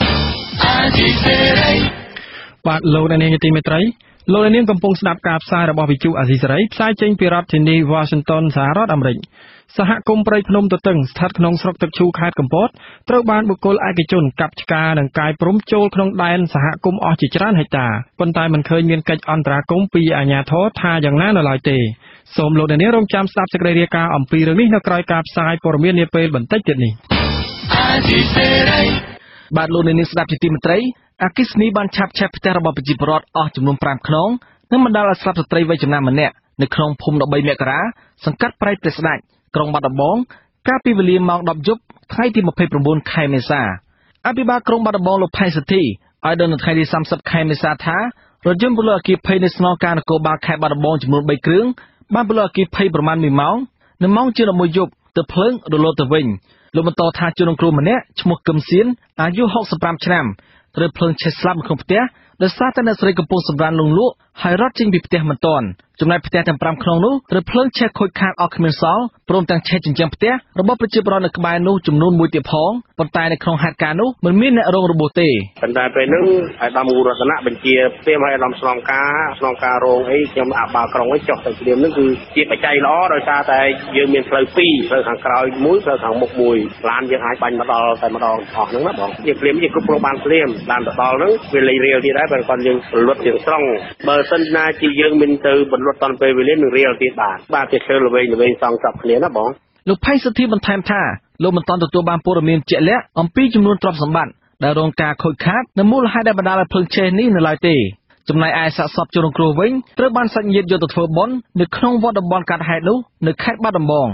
បាទលោកអ្នកនាងទីមេត្រីលោកអ្នកនាងកំពុងស្ដាប់ការផ្សាយរបស់វិទ្យុអាស៊ីសេរីផ្សាយចេញពីរដ្ឋធានី Washington សហរដ្ឋអាមេរិកសហគមន៍ព្រៃភ្នំទទឹងស្ថិតក្នុងស្រុកទឹកឈូខេត្តកំពតត្រូវបានបុគ្គលឯកជនកាប់ឆ្ការនិងកាយព្រំចូលក្នុងដែនសហគមន៍អស់ជាច្រើនហិកតាប៉ុន្តែមិនឃើញមានកិច្ចអន្តរាគមន៍ពីអាជ្ញាធរថាយ៉ាងណានៅឡើយទេសូមលោកអ្នកនាងរងចាំស្ដាប់សេចក្តីរាយការណ៍អំពីរឿងនេះនៅក្រោយការផ្សាយព័ត៌មាននាពេលបន្តិចទៀតនេះបាទលោកអ្នកនាងស្ដាប់ជាទីមេត្រីអគ្គិសនីបានឆាប់ឆេះផ្ទះរបស់ប្រជាពលរដ្ឋអស់ចំនួនប្រាំខ្នងនិងបណ្ដាលឲ្យស្លាប់ស្ត្រីវ័យចំណាស់ម្នាក់នៅក្នុងភូមិដប់បីមករាសង្កាត់ប្រៃព្រះស្ដេចក្រុងបាត់ដំបងកាលពីវេលាម៉ោងដប់យប់ថ្ងៃទីម្ភៃប្រាំបួនខែមេសាអភិបាលក្រុងបាត់ដំបងលោកផៃសិទ្ធិឲ្យដឹងនៅថ្ងៃទីសាមសិបខែមេសាថារថយន្តពលអគ្គិភ័យនៅស្នងការនគរបាលខេត្តបាត់ដំបងចំនួនបីគ្រឿងបានពលអគ្គិភ័យប្រមាណមួយម៉ោងនៅម៉ោងជាល្មួយយប់ទើបភ្លើងរលត់ទៅវិញលោកបន្តថាជនរងគ្រោះម្នាក់ឈ្មោះកឹមសៀនអាយុហុកសិបប្រាំឆ្នាំត្រូវភ្លើងឆេះស្លាប់នៅក្នុងផ្ទះដោយសារតែអ្នកស្រីកំពុងសម្រានលងលក់ហើយរត់ចេញពីផ្ទះមិនទាន់ចំណែកផ្ទះទាំងប្រាំខ្នងនោះត្រូវភ្លើងឆេះខូចខាតអស់គ្មានសល់ព្រមទាំងឆេះជញ្ជាំងផ្ទះរបស់ប្រជាពលរដ្ឋនៅក្បែរនោះចំនួនមួយទៀតផងប៉ុន្តែនៅក្នុងហេតុការណ៍នោះមិនមានអ្នករងរបួសទេប៉ុន្តែពេលហ្នឹងអាយដាមគូរតនៈបញ្ជាផ្ទេមឲ្យអាដាមស្នងការស្នងការរងអីខ្ញុំអាបាក្រុងấyចុះទៅព្រាមហ្នឹងគឺជាបច្ច័យល្អដោយសារតែយើងមានផ្លូវពីរផ្លូវខាងក្រោយមួយផ្លូវខាងមុខមួយឡានយើងអាចបាញ់មកដល់តែម្ដងអស់ហ្នឹងណាបងយើងព្រាមយើងគ្រប់គ្រងបានព្រាមឡានទៅដល់ហ្នឹងវាលេខរៀលទៀតដែរបើគាត់យើងរលត់ទាំងស្រុងបើសិនណាជាយើងមិនទៅបន្លត់តាន់ពេលវេលានឹងរៀលទៀតបានបាទជាធ្វើល្វែងល្វែងសងសពគ្នាណាបងលោកផៃសិទ្ធិបន្ថែមថាលោកមិនទាន់ទទួលបានព័ត៌មានជាក់លាក់អំពីចំនួនទ្រព្យសម្បត្តិដែលរងការខូចខាតនិងមូលហេតុដែលបណ្ដាលឲ្យភ្លើងឆេះនេះនៅឡើយទេចំណែកឯសាកសពជនរងគ្រោះវិញត្រូវបានសាច់ញាតិយកទៅធ្វើបុណ្យនៅក្នុងវត្តតំបន់កាត់ហេតុនោះនៅខេត្តបាត់ដំបង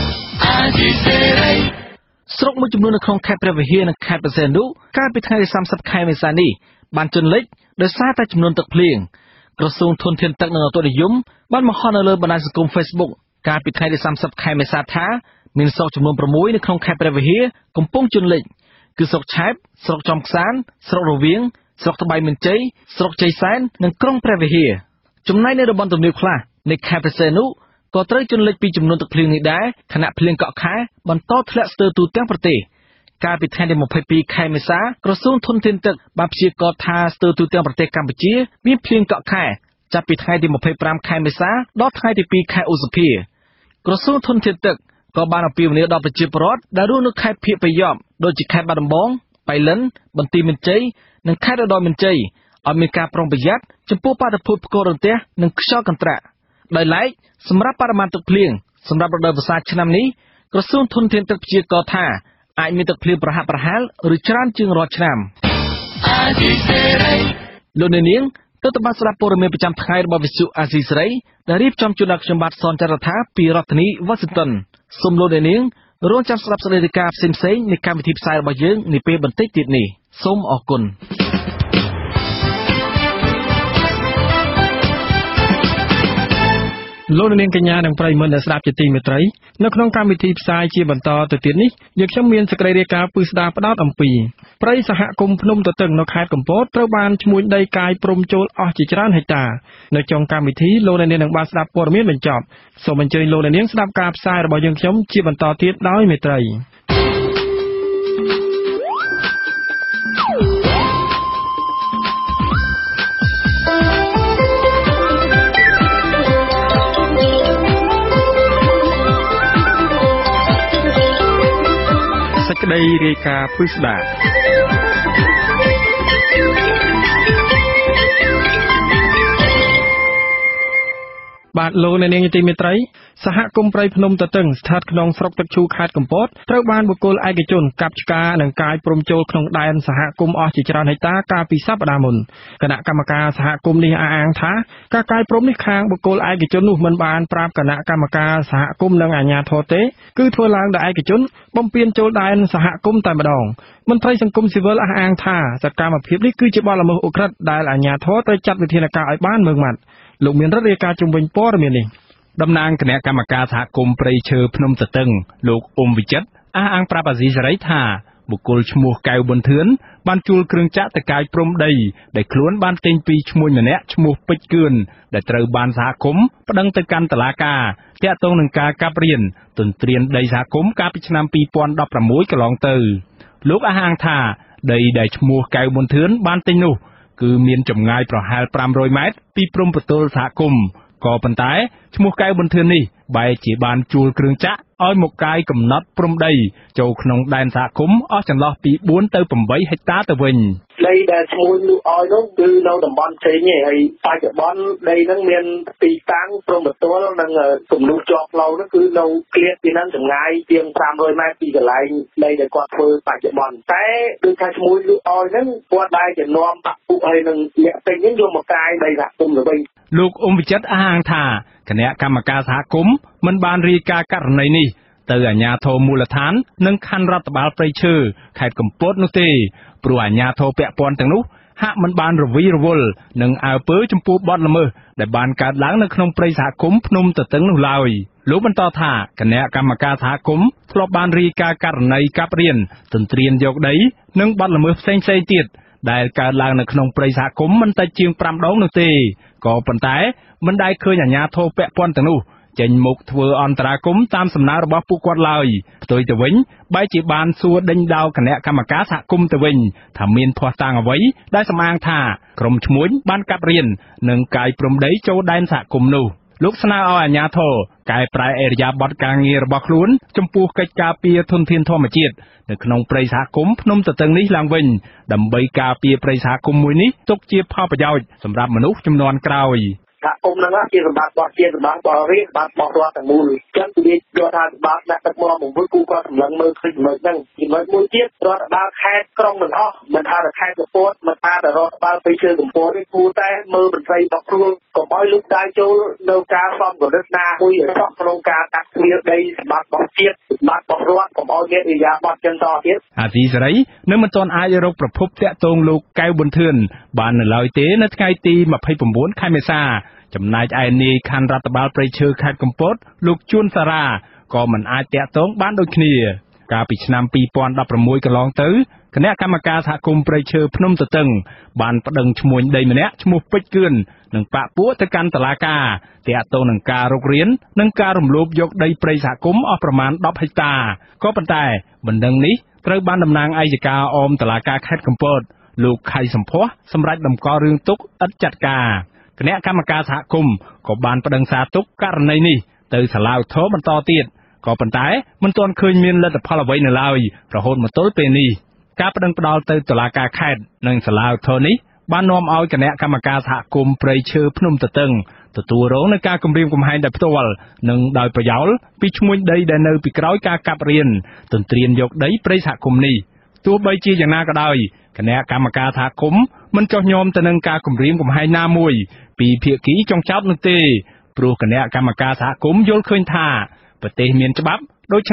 ស្រុកមួយចំនួននៅក្នុងខេត្តព្រះវិហារនិងខេត្តបរសេនុកាលពីថ្ងៃទីសាមសិបខែមេសានេះបានជន់លិចដោយសារតែចំនួនទឹកភ្លៀងក្រសួងធនធានទឹកនិងអូតុនិយមបានបង្ហោះនៅលើបណ្ដាញសង្គម Facebook កាលពីថ្ងៃទីសាមសិបខែមេសាថាមានស្រុកចំនួនប្រាំមួយនៅក្នុងខេត្តព្រះវិហារកំពុងជន់លិចគឺស្រុកឆែបស្រុកចំខ្សានស្រុករវៀងស្រុកត្បៃមានជ័យស្រុកជ័យសែននិងក្រុងព្រះវិហារចំណែកនៅតំបន់ទំនាបខ្លះនៃខេត្តបរសេនុក៏ត្រូវជន់លិចពីចំនួនទឹកភ្លៀងនេះដែរខណៈភ្លៀងកក់ខែបន្តធ្លាក់ស្ទើរទូទាំងប្រទេសកាលពីថ្ងៃទីម្ភៃពីរខែមេសាក្រសួងធនធានទឹកបានព្យាករណ៍ថាស្ទើរទូទាំងប្រទេសកម្ពុជាមានភ្លៀងកក់ខែចាប់ពីថ្ងៃទីម្ភៃប្រាំខែមេសាដល់ថ្ងៃទីពីរខែឧសភាក្រសួងធនធានទឹកក៏បានអំពាវនាវដល់ប្រជាពលរដ្ឋដែលរស់នៅខេត្តភៀកប្រយ៉បដូចជាខេត្តបាត់ដំបងបៃលិនបន្ទាយមានជ័យនិងខេត្តឧត្តរមានជ័យឲ្យមានការប្រុងប្រយ័ត្នចំពោះបាតុភូតផ្គររន្ទះនិងខ្យល់កន្ត្រាក់ដោយឡែកសម្រាប់បរិមាណទឹកភ្លៀងសម្រាប់រដូវវស្សាឆ្នាំនេះក្រសួងធនធានទឹកព្យាករណ៍ថាអាចមានទឹកភ្លៀងប្រហាក់ប្រហែលឬច្រើនជាងរាល់ឆ្នាំលោកនាងទើបតែបានស្ដាប់ព័ត៌មានប្រចាំថ្ងៃរបស់វិទ្យុអាស៊ីសេរីដែលរៀបចំជូនដល់ខ្ញុំបាទសនចរថាពីរដ្ឋធានី Washington សូមលោកនាងរងចាំស្ដាប់សេចក្តីរាយការណ៍ផ្សេងៗនៃកម្មវិធីផ្សាយរបស់យើងនាពេលបន្តិចទៀតនេះសូមអរគុណលោកនាងកញ្ញានិងប្រិយមិត្តដែលស្ដាប់ជាទីមេត្រីនៅក្នុងកម្មវិធីផ្សាយជាបន្តទៅទៀតនេះយើងខ្ញុំមានសេចក្តីរាយការណ៍ពឹស្ដារផ្ដោតអំពីព្រៃសហគមន៍ភ្នំទទឹងនៅខេត្តកំពតត្រូវបានឈ្មួញដីកាយព្រំចូលអស់ជាច្រើនហិកតានៅចុងកម្មវិធីលោកនាងនឹងបានស្ដាប់ព័ត៌មានបញ្ចប់សូមអញ្ជើញលោកនាងស្ដាប់ការផ្សាយរបស់យើងខ្ញុំជាបន្តទៀតដោយមេត្រីសេចក្តីរាយការណ៍ពិស្ដារបាទលោកអ្នកនាងជាទីមេត្រីសហគមន៍ព្រៃភ្នំទទឹងស្ថិតក្នុងស្រុកទឹកឈូខេត្តកំពតត្រូវបានបុគ្គលឯកជនកាប់ឆ្ការនិងកាយព្រំចូលក្នុងដែនសហគមន៍អស់ជាច្រើនហិកតាកាលពីសប្តាហ៍មុនគណៈកម្មការសហគមន៍នេះអះអាងថាការកាយព្រំនេះខាងបុគ្គលឯកជននោះមិនបានប្រាប់គណៈកម្មការសហគមន៍និងអាជ្ញាធរទេគឺធ្វើឡើងដោយឯកជនបំពានចូលដែនសហគមន៍តែម្ដងមន្ត្រីសង្គមស៊ីវិលអះអាងថាសកម្មភាពនេះគឺជាបទល្មើសឧក្រិដ្ឋដែលអាជ្ញាធរត្រូវចាត់វិធានការឲ្យបានម៉ឺងម៉ាត់លោកមានរដ្ឋរាយការណ៍ជំវិញព័ត៌មាននេះតំណាងគណៈកម្មការសហគមន៍ព្រៃឈើភ្នំទទឹងលោកអ៊ុំវិចិត្រអះអាងប្រាប់អាស៊ីសេរីថាបុគ្គលឈ្មោះកៅប៊ុនធឿនបានជួលគ្រឿងចាក់ទៅកាយព្រំដីដែលខ្លួនបានទិញពីឈ្មួញម្នាក់ឈ្មោះពេជ្រគឿនដែលត្រូវបានសហគមន៍ប្តឹងទៅកាន់តុលាការទាក់ទងនឹងការកាប់រៀនទន្ទ្រានដីសហគមន៍កាលពីឆ្នាំពីរពាន់ដប់ប្រាំមួយកន្លងទៅលោកអះអាងថាដីដែលឈ្មោះកៅប៊ុនធឿនបានទិញនោះគឺមានចម្ងាយប្រហែលប្រាំរយម៉ែត្រពីព្រំប្រទល់សហគមន៍ក៏ប៉ុន្តែឈ្មោះកៅប៊ុនធឿននេះបែរជាបានជួលគ្រឿងចាក់ឲ្យមកកាយកំណត់ព្រំដីចូលក្នុងដែនសហគមន៍អស់ចន្លោះពីបួនទៅប្រាំបីហិកតាទៅវិញដីដែលឈ្មោះនោះឲ្យនោះគឺនៅតំបន់ផ្សេងឯងហើយបច្ចុប្បន្នដីហ្នឹងមានទីតាំងព្រំប្រទល់និងគំនូសជាប់ផ្លូវហ្នឹងគឺនៅក្លៀតពីហ្នឹងចម្ងាយជាងប្រាំរយម៉ែត្រពីកន្លែងដីដែលគាត់ធ្វើបច្ចុប្បន្នតែគឺថាឈ្មោះនោះឲ្យហ្នឹងគាត់ដែរជានាំបាក់ពុកហើយនឹងអ្នកពេញហ្នឹងយកមកកាយដីសហគមន៍ទៅវិញលោកអ៊ុំវិចិត្រអះអាងថាគណៈកម្មការសហគមន៍មិនបានរាយការណ៍ករណីនេះទៅអាជ្ញាធរមូលដ្ឋាននិងខណ្ឌរដ្ឋបាលព្រៃឈើខេត្តកំពតនោះទេព្រោះអាជ្ញាធរពាក់ព័ន្ធទាំងនោះហាក់មិនបានរវីរវល់នឹងអើពើចំពោះបទល្មើសដែលបានកើតឡើងនៅក្នុងព្រៃសហគមន៍ភ្នំទទឹងនោះឡើយលោកបន្តថាគណៈកម្មការសហគមន៍ធ្លាប់បានរាយការណ៍ករណីកាប់រៀនទន្ទ្រានយកដីនិងបទល្មើសផ្សេងៗទៀតដែលកើតឡើងនៅក្នុងព្រៃសហគមន៍មិនតិចជាងប្រាំដងនោះទេក៏ប៉ុន្តែមិនដែលឃើញអាជ្ញាធរពាក់ព័ន្ធទាំងនោះចេញមុខធ្វើអន្តរាគមន៍តាមសំណើរបស់ពួកគាត់ឡើយផ្ទុយទៅវិញបែរជាបានសួរដេញដោលគណៈកម្មការសហគមន៍ទៅវិញថាមានភ័ស្តុតាងអ្វីដែលសម្អាងថាក្រុមឈ្មួញបានកាប់រៀននិងកាយព្រំដីចូលដែនសហគមន៍នោះលោកស្នើឲ្យអាជ្ញាធរកែប្រែឥរិយាបថការងាររបស់ខ្លួនចំពោះកិច្ចការពារធនធានធម្មជាតិនៅក្នុងព្រៃសហគមន៍ភ្នំទទឹងនេះឡើងវិញដើម្បីការពារព្រៃសហគមន៍មួយនេះទុកជាផលប្រយោជន៍សម្រាប់មនុស្សជំនាន់ក្រោយសហគមន៍ហ្នឹងជាសម្បត្តិរបស់ជាតិសម្បត្តិរបស់រាជសម្បត្តិរបស់រដ្ឋទាំងមូលចឹងគឺវាយកថាសម្បត្តិដាក់ទឹកមកមួយគូគាត់សម្លឹងមើលឃើញចំណុចហ្នឹងចំណុចមួយទៀតរដ្ឋបាលខេត្តក្រុងមិនអស់មិនថាតែខេត្តកំពតមិនថាតែរដ្ឋបាលព្រៃឈើកំពតទេគួរតែមើលបន្ថយរបស់ខ្លួនកុំឲ្យលុបដាច់ចូលនៅការសំកលិតណាមួយឲ្យសោះក្នុងការកាត់គ្រាដីសម្បត្តិរបស់ជាតិសម្បត្តិរបស់រដ្ឋកុំឲ្យមានឥរិយាបថចឹងតទៀតអាស៊ីសេរីនៅមិនទាន់អាចរកប្រភពតាក់ទងលោកកៅប៊ុនធឿនបាននៅឡើយទេនៅថ្ងៃទីម្ភៃ៩ខែមេសាចំណែកឯនាយខណ្ឌរដ្ឋបាលព្រៃឈើខេត្តកំពតលោកជួនសារ៉ាក៏មិនអាចតាក់ទងបានដូចគ្នាកាលពីឆ្នាំពីរពាន់ដប់ប្រាំមួយកន្លងទៅគណៈកម្មការសហគមន៍ព្រៃឈើភ្នំទទឹងបានប្តឹងឈ្មួញដីម្នាក់ឈ្មោះពេជ្រគឿននិងប៉ាក់ពួកទៅកាន់តុលាការតាក់ទងនឹងការរុករាននិងការរំលោភយកដីព្រៃសហគមន៍អស់ប្រមាណដប់ហិកតាក៏ប៉ុន្តែបណ្ដឹងនេះត្រូវបានតំណាងអัยការអមតុលាការខេត្តកំពតលោកខៃសំភ័សសម្រាប់តម្កល់រឿងទុកឥតចាត់ការគណៈកម្មការសហគមន៍ក៏បានប្តឹងសារទុកករណីនេះទៅសាលាឧទ្ធរបន្តទៀតក៏ប៉ុន្តែមិនទាន់ឃើញមានលទ្ធផលអ្វីនៅឡើយរហូតមកទល់ពេលនេះការប្តឹងផ្តល់ទៅតុលាការខេត្តនិងសាលាឧទ្ធរនេះបាននាំឲ្យគណៈកម្មការសហគមន៍ព្រៃឈើភ្នំទទឹងទទួលរងនឹងការគំរាមកំហែងដោយផ្ទាល់និងដោយប្រយោលពីឈ្មួញដីដែលនៅពីក្រោយការកាប់រៀនទន្ទ្រានយកដីព្រៃសហគមន៍នេះទោះបីជាយ៉ាងណាក៏ដោយគណៈកម្មការសហគមន៍មិនចោះញោមទៅនឹងការគំរាមកំហែងណាមួយពីភាគីចុងចោតនោះទេព្រោះគណៈកម្មការសហគមន៍យល់ឃើញថាប្រទេសមានច្បាប់ដូច្នេះ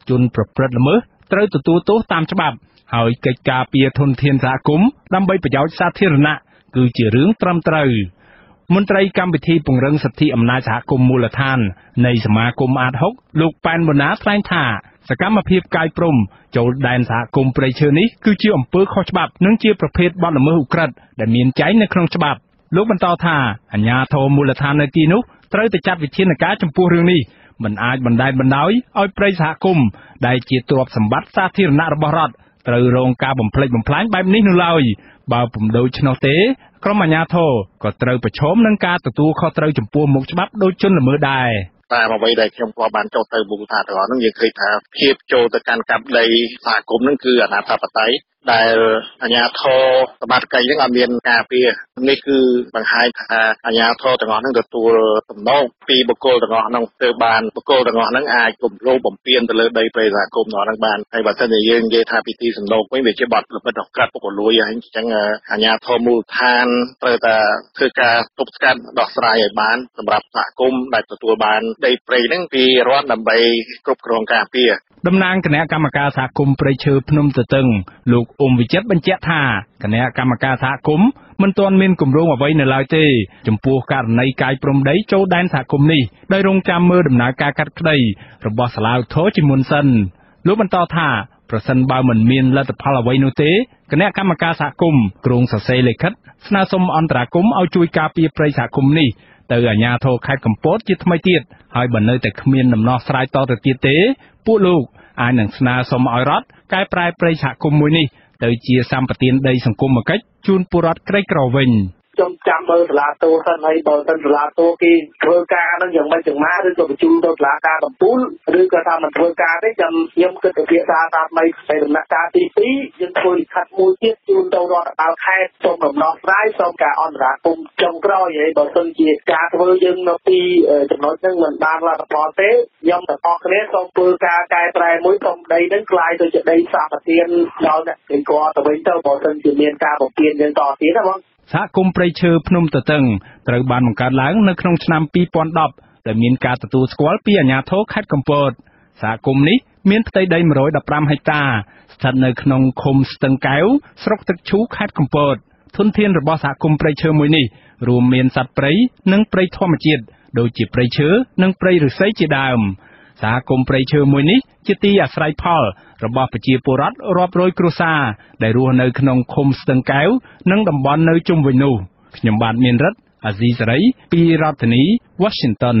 ជនប្រព្រឹត្តល្មើសត្រូវទទួលទោសតាមច្បាប់ហើយកិច្ចការពារធនធានសហគមន៍ដើម្បីប្រយោជន៍សាធារណៈគឺជារឿងត្រឹមត្រូវមន្ត្រីកម្មវិធីពង្រឹងសិទ្ធិអំណាចសហគមន៍មូលដ្ឋាននៃសមាគមអាតហុកលោកប៉ែនបូណាថ្លែងថាសកម្មភាពកាយព្រំចូលដែនសហគមន៍ព្រៃឈើនេះគឺជាអំពើខុសច្បាប់និងជាប្រភេទបទល្មើសឧក្រិដ្ឋដែលមានចែងនៅក្នុងច្បាប់លោកបន្តថាអាជ្ញាធរមូលដ្ឋាននៅទីនោះត្រូវតែចាត់វិធានការចំពោះរឿងនេះមិនអាចបណ្តែតបណ្តោយឲ្យព្រៃសហគមន៍ដែលជាទ្រព្យសម្បត្តិសាធារណៈរបស់រដ្ឋត្រូវរងការបំផ្លិចបំផ្លាញបែបនេះនោះឡើយបើពុំដូច្នោះទេក្រុមអាជ្ញាធរក៏ត្រូវប្រឈមនឹងការទទួលខុសត្រូវចំពោះមុខច្បាប់ដោយជនល្មើសដែរតាមអ្វីដែលខ្ញុំក៏បានចូលទៅមូលដ្ឋានទាំងអស់ហ្នឹងយើងឃើញថាភាពចូលទៅកាន់កាប់ដីសហគមន៍ហ្នឹងគឺអនាធិបតេយ្យដែលអាជ្ញាធរសមត្ថកិច្ចហ្នឹងអត់មានការពារនេះគឺបង្ហាញថាអាជ្ញាធរទាំងអស់ហ្នឹងទទួលសំណូកពីបុគ្គលទាំងអស់ហ្នឹងទៅបានបុគ្គលទាំងអស់ហ្នឹងអាចគំរាមបំពានទៅលើដីព្រៃសហគមន៍ទាំងអស់ហ្នឹងបានហើយបើសិនជាយើងនិយាយថាពិធីសំណូកវិញវាជាបទល្មើសអក្រិតពុករលួយហើយអញ្ចឹងអាជ្ញាធរមូលដ្ឋានត្រូវតែធ្វើការទប់ស្កាត់ដោះស្រាយឲ្យបានសម្រាប់សហគមន៍ដែលទទួលបានដីព្រៃហ្នឹងពីរដ្ឋដើម្បីគ្រប់គ្រងការពារតំណាងគណៈកម្មការសហគមន៍ព្រៃឈើភ្នំទទឹងលោកអ៊ុំវិចិត្របញ្ជាក់ថាគណៈកម្មការសហគមន៍មិនទាន់មានគម្រោងអ្វីនៅឡើយទេចំពោះករណីកាយព្រំដីចូលដែនសហគមន៍នេះដោយរងចាំមើលដំណើរការកាត់ក្តីរបស់សាលាឧទ្ធរជាមុនសិនលោកបន្តថាប្រសិនបើមិនមានលទ្ធផលអ្វីនោះទេគណៈកម្មការសហគមន៍ក្រុងសរសេរលិខិតស្នើសុំអន្តរាគមន៍ឲ្យជួយការពារព្រៃសហគមន៍នេះទៅអាជ្ញាធរខេត្តកំពតជាថ្មីទៀតហើយបើនៅតែគ្មានដំណោះស្រាយតទៅទៀតទេពួកលោកអាចនឹងស្នើសុំឲ្យរដ្ឋកែប្រែព្រៃសហគមន៍មួយនេះទៅជាសម្បទានដីសង្គមគិច្ចជូនពលរដ្ឋក្រីក្រវិញខ្ញុំចាំមើលសាលាតូសិនហើយបើសិនសាលាតូគេធ្វើការហ្នឹងយ៉ាងម៉េចយ៉ាងម៉ាឬក៏បញ្ជូនទៅសាលាការកំពូលឬក៏ថាមិនធ្វើការទេចាំខ្ញុំគិតទៅភាសាតាមនៃដំណាក់កាលទីពីរយើងធ្វើលិខិតមួយទៀតជូនទៅរដ្ឋបាលខេត្តសូមដំណោះស្រាយសូមការអន្តរាគមន៍ចុងក្រោយហើយបើសិនជាការធ្វើយើងនៅពីចំណុចហ្នឹងមិនបានលទ្ធផលទេខ្ញុំទាំងអស់គ្នាសូមធ្វើការកែប្រែមួយសូមដីហ្នឹងក្លាយទៅជាដីសម្បទានដល់អ្នកគេគាត់ទៅវិញទៅបើសិនជាមានការបំពេញយើងតទៀតណាបងសហគមន៍ព្រៃឈើភ្នំទទឹងត្រូវបានបង្កើតឡើងនៅក្នុងឆ្នាំពីរពាន់ដប់ដែលមានការទទួលស្គាល់ពីអាជ្ញាធរខេត្តកំពតសហគមន៍នេះមានផ្ទៃដីមួយរយដប់ប្រាំហិកតាស្ថិតនៅក្នុងឃុំស្ទឹងកែវស្រុកទឹកឈូខេត្តកំពតធនធានរបស់សហគមន៍ព្រៃឈើមួយនេះរួមមានសត្វព្រៃនិងព្រៃធម្មជាតិដូចជាព្រៃឈើនិងព្រៃឫស្សីជាដើមសហគមន៍ព្រៃឈើមួយនេះជាទីអាស្រ័យផលរបស់ប្រជាពលរដ្ឋរាប់រយគ្រួសារដែលរស់នៅក្នុងឃុំស្ទឹងកែវនិងតំបន់នៅជុំវិញនោះខ្ញុំបាទមានរិទ្ធអាស៊ីសេរីពីរដ្ឋធានី Washington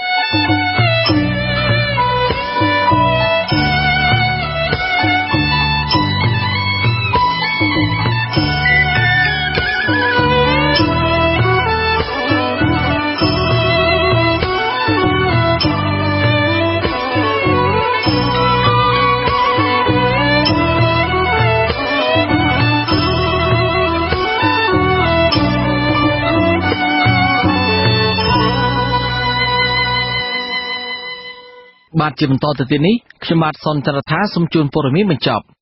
បាទជាបន្តទៅទៀតនេះខ្ញុំបាទសនចន្ទថាសូមជូនព័ត៌មានបញ្ចប់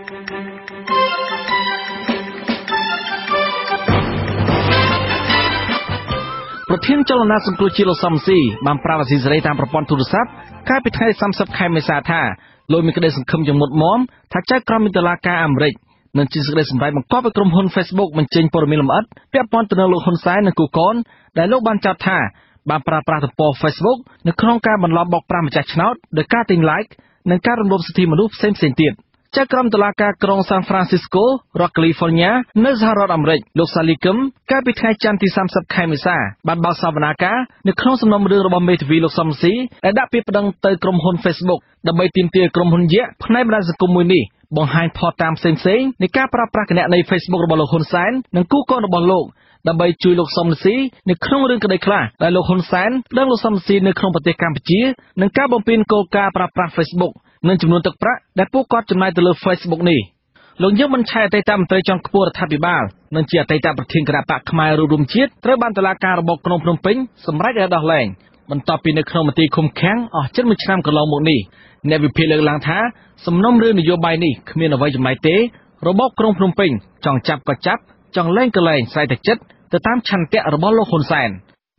ប្រធានចលនាសង្គ្រោះជាតិលោកសំស៊ីបានប្រាប់អាស៊ីសេរីតាមប្រព័ន្ធទូរស័ព្ទកាលពីថ្ងៃសាមសិបខែមេសាថាលោកមានក្តីសង្ឃឹមយ៉ាងមុតមមថាចៅក្រមមានតុលាការអាមេរិកនឹងជាសេចក្តីសម្រេចបង្គាប់ឲ្យក្រុមហ៊ុន Facebook បញ្ចេញព័ត៌មានលម្អិតពាក់ព័ន្ធទៅនឹងលោកហ៊ុនសែននិងគូកនដែលលោកបានចោទថាបានប្រើប្រាស់ទំព័រ Facebook នៅក្នុងការបន្លំបោកប្រាស់ម្ចាស់ឆ្នោតដោយការទិញ like និងការរំលោភសិទ្ធិមនុស្សផ្សេងៗទៀតចៅក្រមតុលាការក្រុង San Francisco រដ្ឋ California នៅសហរដ្ឋអាមេរិកលោក Sally Kim កាលពីថ្ងៃច័ន្ទទីសាមសិបខែមេសាបានបើកសវនាការនៅក្នុងសំណុំរឿងរបស់មេធាវីលោកសំស៊ីដែលដាក់ពាក្យប្តឹងទៅក្រុមហ៊ុន Facebook ដើម្បីទាមទារក្រុមហ៊ុនយក្សផ្នែកបណ្ដាញសង្គមមួយនេះបង្ហាញផតតាមផ្សេងៗនៃការប្រើប្រាស់គណនី Facebook របស់លោកហ៊ុនសែននិងគូកូនរបស់លោកដើម្បីជួយលោកសំស៊ីនៅក្នុងរឿងក្តីខ្លះដែលលោកហ៊ុនសែនប្តឹងលោកសំស៊ីនៅក្នុងប្រទេសកម្ពុជានិងការបំពេញគោលការណ៍ប្រើប្រាស់ Facebook និងចំនួនទឹកប្រាក់ដែលពួកគាត់ចំណាយទៅលើ Facebook នេះលោកយើងមិនឆែអតីតមន្ត្រីជាន់ខ្ពស់រដ្ឋាភិបាលនិងជាអតីតប្រធានគណៈបកផ្នែករួមជាតិត្រូវបានតុលាការរបបក្រុងភ្នំពេញសម្រេចឲ្យដោះលែងបន្ទាប់ពីនៅក្នុងមន្ទីរឃុំឃាំងអស់ជិតមួយឆ្នាំកន្លងមកនេះអ្នកវិភាគលើកឡើងថាសំណុំរឿងនយោបាយនេះគ្មានអ្វីចម្លែកទេរបបក្រុងភ្នំពេញចង់ចាប់ក៏ចាប់ចង់លែងក៏លែងស្រ័យតែចិត្តទៅតាមឆន្ទៈរបស់លោកហ៊ុនសែន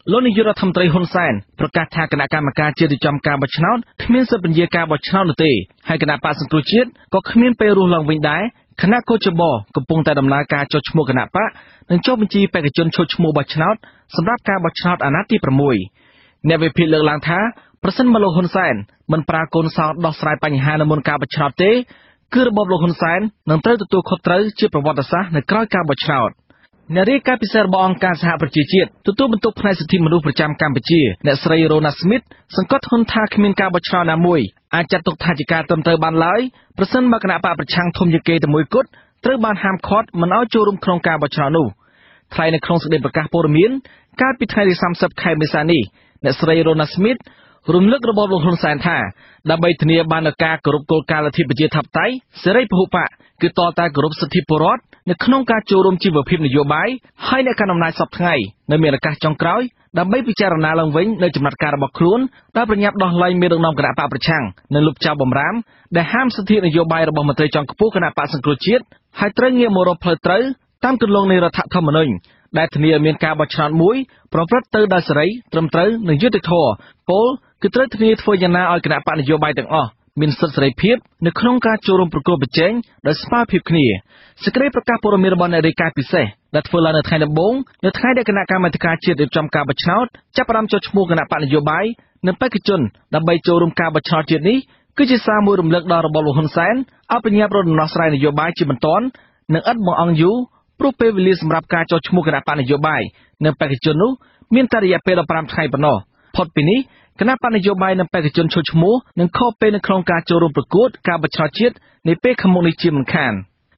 លោកនាយករដ្ឋមន្ត្រីហ៊ុនសែនប្រកាសថាគណៈកម្មការជាតិរៀបចំការបោះឆ្នោតគ្មានសិទ្ធិបញ្ជាការបោះឆ្នោតនោះទេហើយគណៈបកសង្គ្រោះជាតិក៏គ្មានពេលរស់ឡើងវិញដែរគណៈកោជបកំពុងតែដំណើរការចុះឈ្មោះគណៈបកនិងចុះបញ្ជីបេក្ខជនឈប់ឈ្មោះបោះឆ្នោតសម្រាប់ការបោះឆ្នោតអាណត្តិទី៦អ្នកវិភាគលើកឡើងថាប្រសិនបើលោកហ៊ុនសែនមិនប្រើកូនសោដោះស្រាយបញ្ហានៅមុនការបោះឆ្នោតទេគឺរបបលោកហ៊ុនសែននឹងត្រូវទទួលខុសត្រូវជាប្រវត្តិសាស្ត្រនៅក្រោយការបោះឆ្នោតអ្នករាយការណ៍ពិសេសរបស់អង្គការសហប្រជាជាតិទទួលបន្ទុកផ្នែកសិទ្ធិមនុស្សប្រចាំកម្ពុជាអ្នកស្រី Rona Smith សង្កត់ធ្ងន់ថាគ្មានការបោះឆ្នោតណាមួយអាចចាត់ទុកថាជាការត្រឹមត្រូវបានឡើយប្រសិនបើគណៈបកប្រឆាំងធំជាគេតែមួយគត់ត្រូវបានហាមឃាត់មិនឲ្យចូលរួមក្នុងការបោះឆ្នោតនោះថ្លែងនៅក្នុងសេចក្តីប្រកាសព័ត៌មានកាលពីថ្ងៃទីសាមសិបខែមេសានេះអ្នកស្រី Rona Smith រំលឹករបបលោកហ៊ុនសែនថាដើម្បីធានាបាននូវការគោរពគោលការណ៍លទ្ធិប្រជាធិបតេយ្យសេរីពហុបកគឺតតែគោរពសិទ្ធិពលរដ្ឋនៅក្នុងការចូលរួមជីវភាពនយោបាយហើយអ្នកកាន់អំណាចសពថ្ងៃនៅមានឱកាសចុងក្រោយដើម្បីពិចារណាឡើងវិញនៅចំណាត់ការរបស់ខ្លួនដោយប្រញាប់ដោះលែងមេដឹកនាំគណៈបកប្រឆាំងនិងលុបចោលបំរាមដែលហាមសិទ្ធិនយោបាយរបស់មន្ត្រីជាន់ខ្ពស់គណៈបកសង្គ្រោះជាតិហើយត្រូវងាកមករកផ្លូវត្រូវតាមគន្លងនៃរដ្ឋធម្មនុញ្ញដែលធានាឲ្យមានការបោះឆ្នោតមួយប្រព្រឹត្តទៅដោយសេរីត្រឹមត្រូវនិងយុត្តិធម៌ពលគឺត្រូវធានាធ្វើយ៉ាងណាឲ្យគណៈបកនយោបាយទាំងអស់មានសិទ្ធិសេរីភាពនៅក្នុងការចូលរួមប្រគល់ប្រជែងដោយស្មើភាពគ្នាសេចក្តីប្រកាសព័ត៌មានរបស់អ្នករាយការណ៍ពិសេសដែលធ្វើឡើងនៅថ្ងៃដំបូងនៅថ្ងៃដែលគណៈកម្មាធិការជាតិរៀបចំការបោះឆ្នោតចាប់ផ្ដើមចុះឈ្មោះគណៈបកនយោបាយនិងបេក្ខជនដើម្បីចូលរួមការបោះឆ្នោតជាតិនេះគឺជាសារមួយរំលឹកដល់របបលោកហ៊ុនសែនឲ្យបញ្ញាប់រកដំណោះស្រាយនយោបាយជាបន្ទាន់និងឥតបង្អង់យូរព្រោះពេលវេលាសម្រាប់ការចុះឈ្មោះគណៈបកនយោបាយនិងបេក្ខជននោះមានតែរយៈពេលដប់ប្រាំថ្ងៃប៉ុណ្ណោះផុតពីនេះគណៈបកនយោបាយនិងបេក្ខជនឈុតឈ្មោះនឹងខកពេលនៅក្នុងការចូលរួមប្រកួតការបោះឆ្នោតជាតិនាពេលខាងមុខនេះជាមិនខាន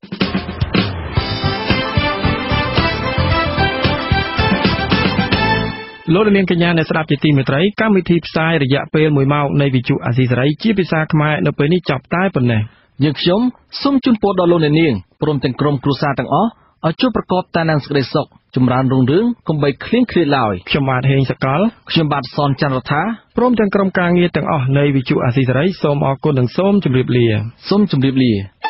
លោកនាងកញ្ញាអ្នកស្ដាប់ជាទីមេត្រីកម្មវិធីផ្សាយរយៈពេលមួយម៉ោងនៃវិទ្យុអាស៊ីសេរីជាភាសាខ្មែរនៅពេលនេះចប់តែប៉ុណ្ណេះយើងខ្ញុំសូមជូនពរដល់លោកអ្នកនាងព្រមទាំងក្រុមគ្រួសារទាំងអស់ឲ្យជួបប្រកបតែនឹងសេចក្តីសុខចម្រើនរុងរឿងកុំបីឃ្លៀងឃ្លាតឡើយខ្ញុំបាទហេងសកលខ្ញុំបាទសនច័ន្ទរដ្ឋាព្រមទាំងក្រុមការងារទាំងអស់នៃវិទ្យុអាស៊ីសេរីសូមអរគុណនិងសូមជម្រាបលាសូមជម្រាបលា